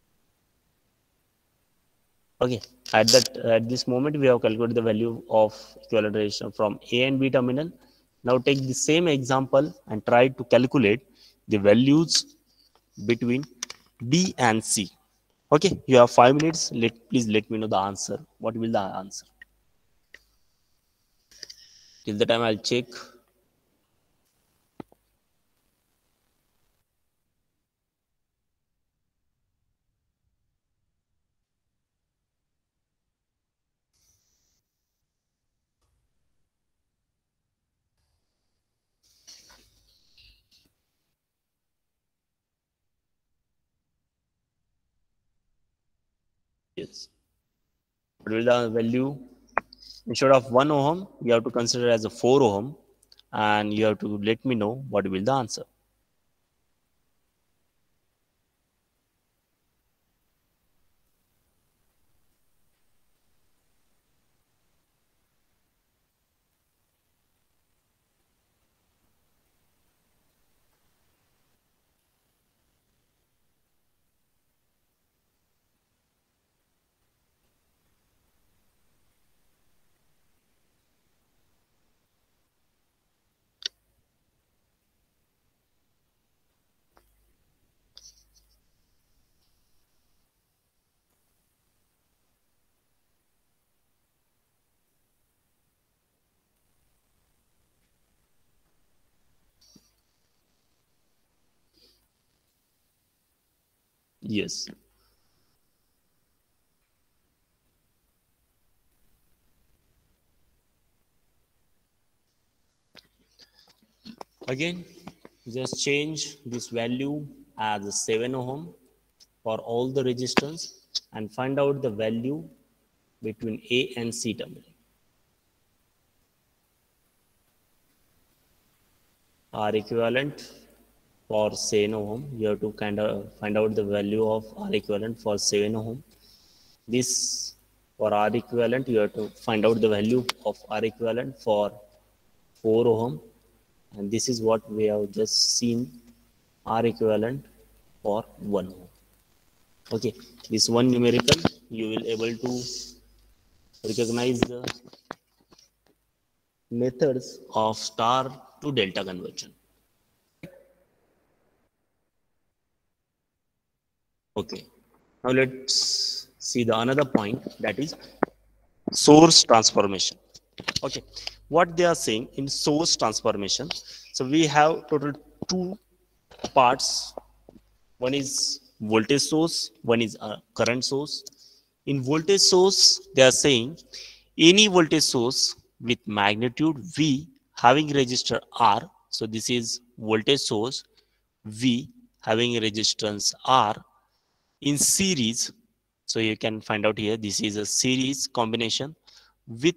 Okay, at this moment we have calculated the value of equivalent resistance from A and B terminal. Now take the same example and try to calculate the values between D and C. Okay, you have 5 minutes. Please let me know the answer. What will the answer? Till the time I'll check. Yes. What will the value? Instead of 1 ohm, you have to consider as a 4 ohm, and you have to let me know what will the answer. Yes. Again, just change this value as a 7 ohm for all the resistance and find out the value between A and C terminal. R equivalent for 7 ohm, you have to kind of find out the value of R equivalent for 7 ohm. This for R equivalent, you have to find out the value of R equivalent for 4 ohm, and this is what we have just seen, R equivalent for 1 ohm. Okay, this one numerical you will able to recognize the methods of star to delta conversion. Okay, now let's see the another point, that is source transformation. Okay, what they are saying in source transformation, so we have total two parts. One is voltage source, one is a current source. In voltage source, they are saying any voltage source with magnitude V having resistor R. So this is voltage source V having resistance R in series. So you can find out here, this is a series combination with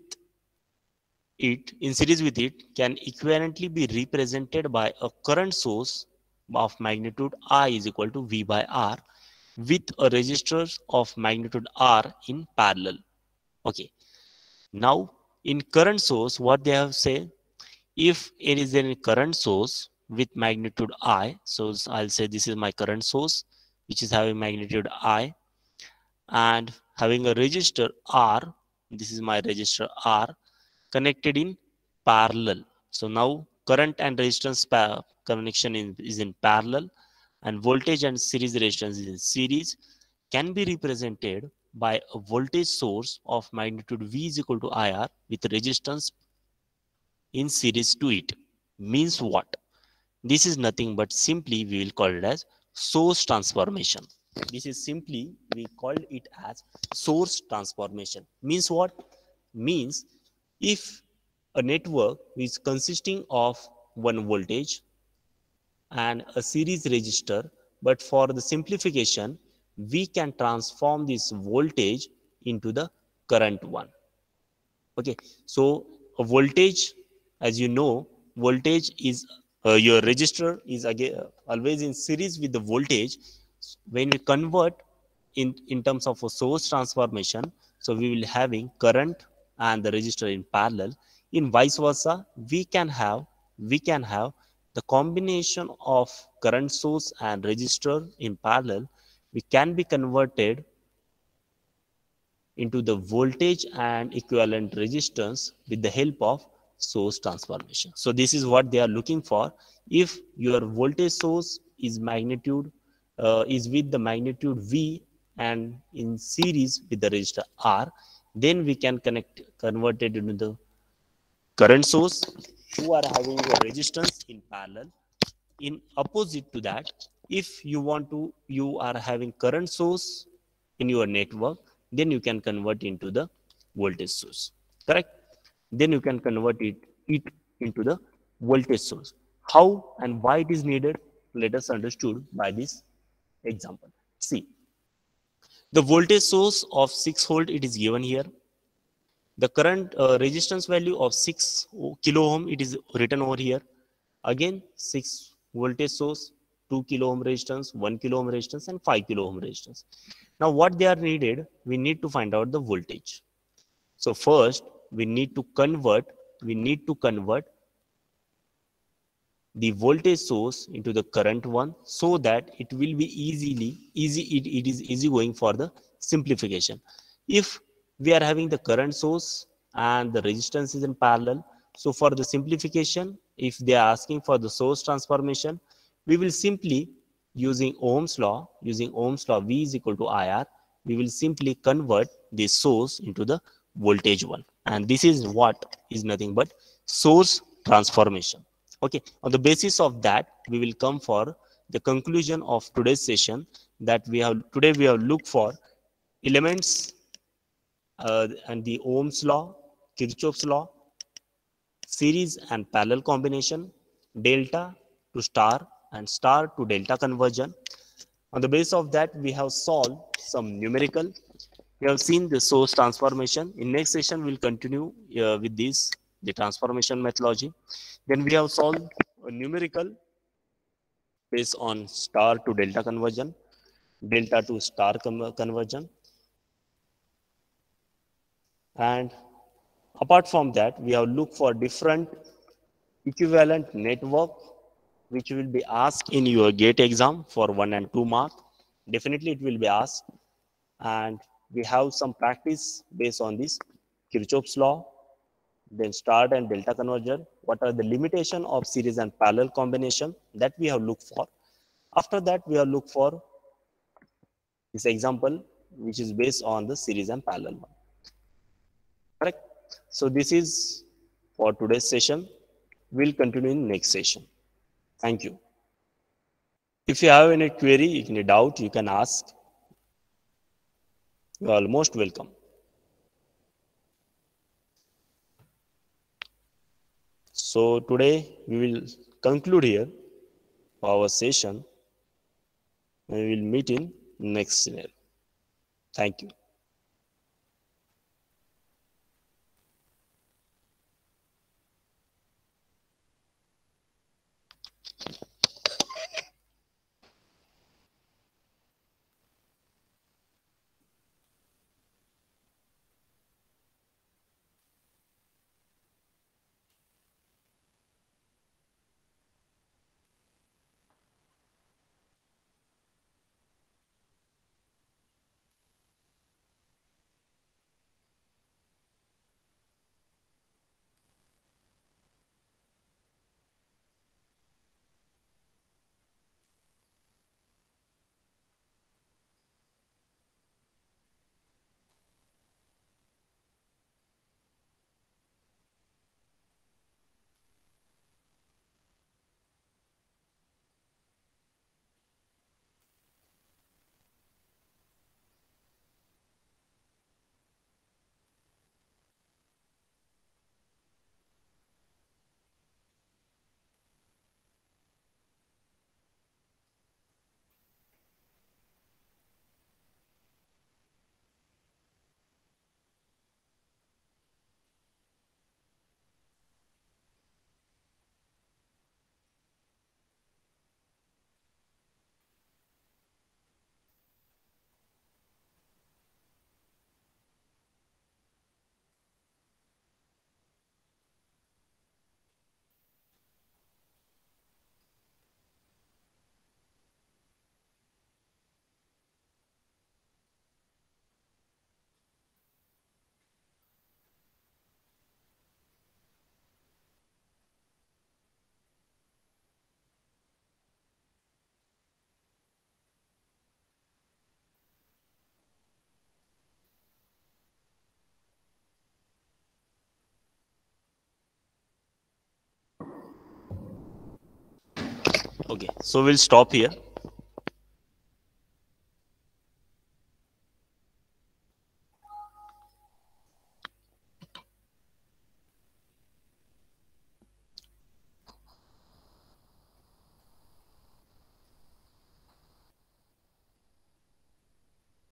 it, in series with it, can equivalently be represented by a current source of magnitude I is equal to V by R with a resistor of magnitude R in parallel. Okay. Now, in current source, what they have said, if it is a current source with magnitude I, so I'll say this is my current source, which is having magnitude I, and having a resistor R, this is my resistor R, connected in parallel. So now current and resistance connection is in parallel, and voltage and series resistance is in series, can be represented by a voltage source of magnitude V is equal to IR with resistance in series to it. Means what? This is nothing but simply we will call it as source transformation. This is simply we call it as source transformation. Means what? Means if a network is consisting of one voltage and a series resistor, but for the simplification, we can transform this voltage into the current one. Okay, so a voltage, as you know, voltage is your resistor is again always in series with the voltage. When we convert in terms of a source transformation, so we will having current and the resistor in parallel. In vice versa, we can have the combination of current source and resistor in parallel. We can be converted into the voltage and equivalent resistance with the help of source transformation. So this is what they are looking for. If your voltage source is magnitude is with the magnitude V and in series with the resistor R, then we can convert it into the current source who are having a resistance in parallel. In opposite to that, if you are having current source in your network, then you can convert into the voltage source, correct? Then you can convert it into the voltage source. How and why it is needed, let us understood by this example. See, the voltage source of 6 volt, it is given here. The current resistance value of 6 kilo ohm, it is written over here. Again, 6 voltage source, 2 kilo ohm resistance, 1 kilo ohm resistance, and 5 kilo ohm resistance. Now, what they are needed, we need to find out the voltage. So first, we need to convert the voltage source into the current one, so that it will be it is easy going for the simplification. If we are having the current source and the resistance is in parallel, so for the simplification, if they are asking for the source transformation, we will simply using Ohm's law, V is equal to IR, we will simply convert the source into the voltage one, and this is what is nothing but source transformation. Okay, on the basis of that, we will come for the conclusion of today's session. That we have today, we have looked for elements and the Ohm's law, Kirchhoff's law, series and parallel combination, delta to star and star to delta conversion. On the basis of that, we have solved some numerical. We have seen the source transformation. In next session, we'll continue with this, the transformation methodology. Then we have solved a numerical based on star to delta conversion, delta to star conversion. And apart from that, we have looked for different equivalent network which will be asked in your GATE exam for 1 and 2 mark. Definitely it will be asked. And we have some practice based on this Kirchhoff's law, then star and delta conversion. What are the limitation of series and parallel combination that we have looked for. After that, we have looked for this example, which is based on the series and parallel one. Correct? So this is for today's session. We'll continue in next session. Thank you. If you have any query, any doubt, you can ask. You are most welcome. So today we will conclude here our session, and we will meet in next scenario. Thank you. Okay, so we'll stop here.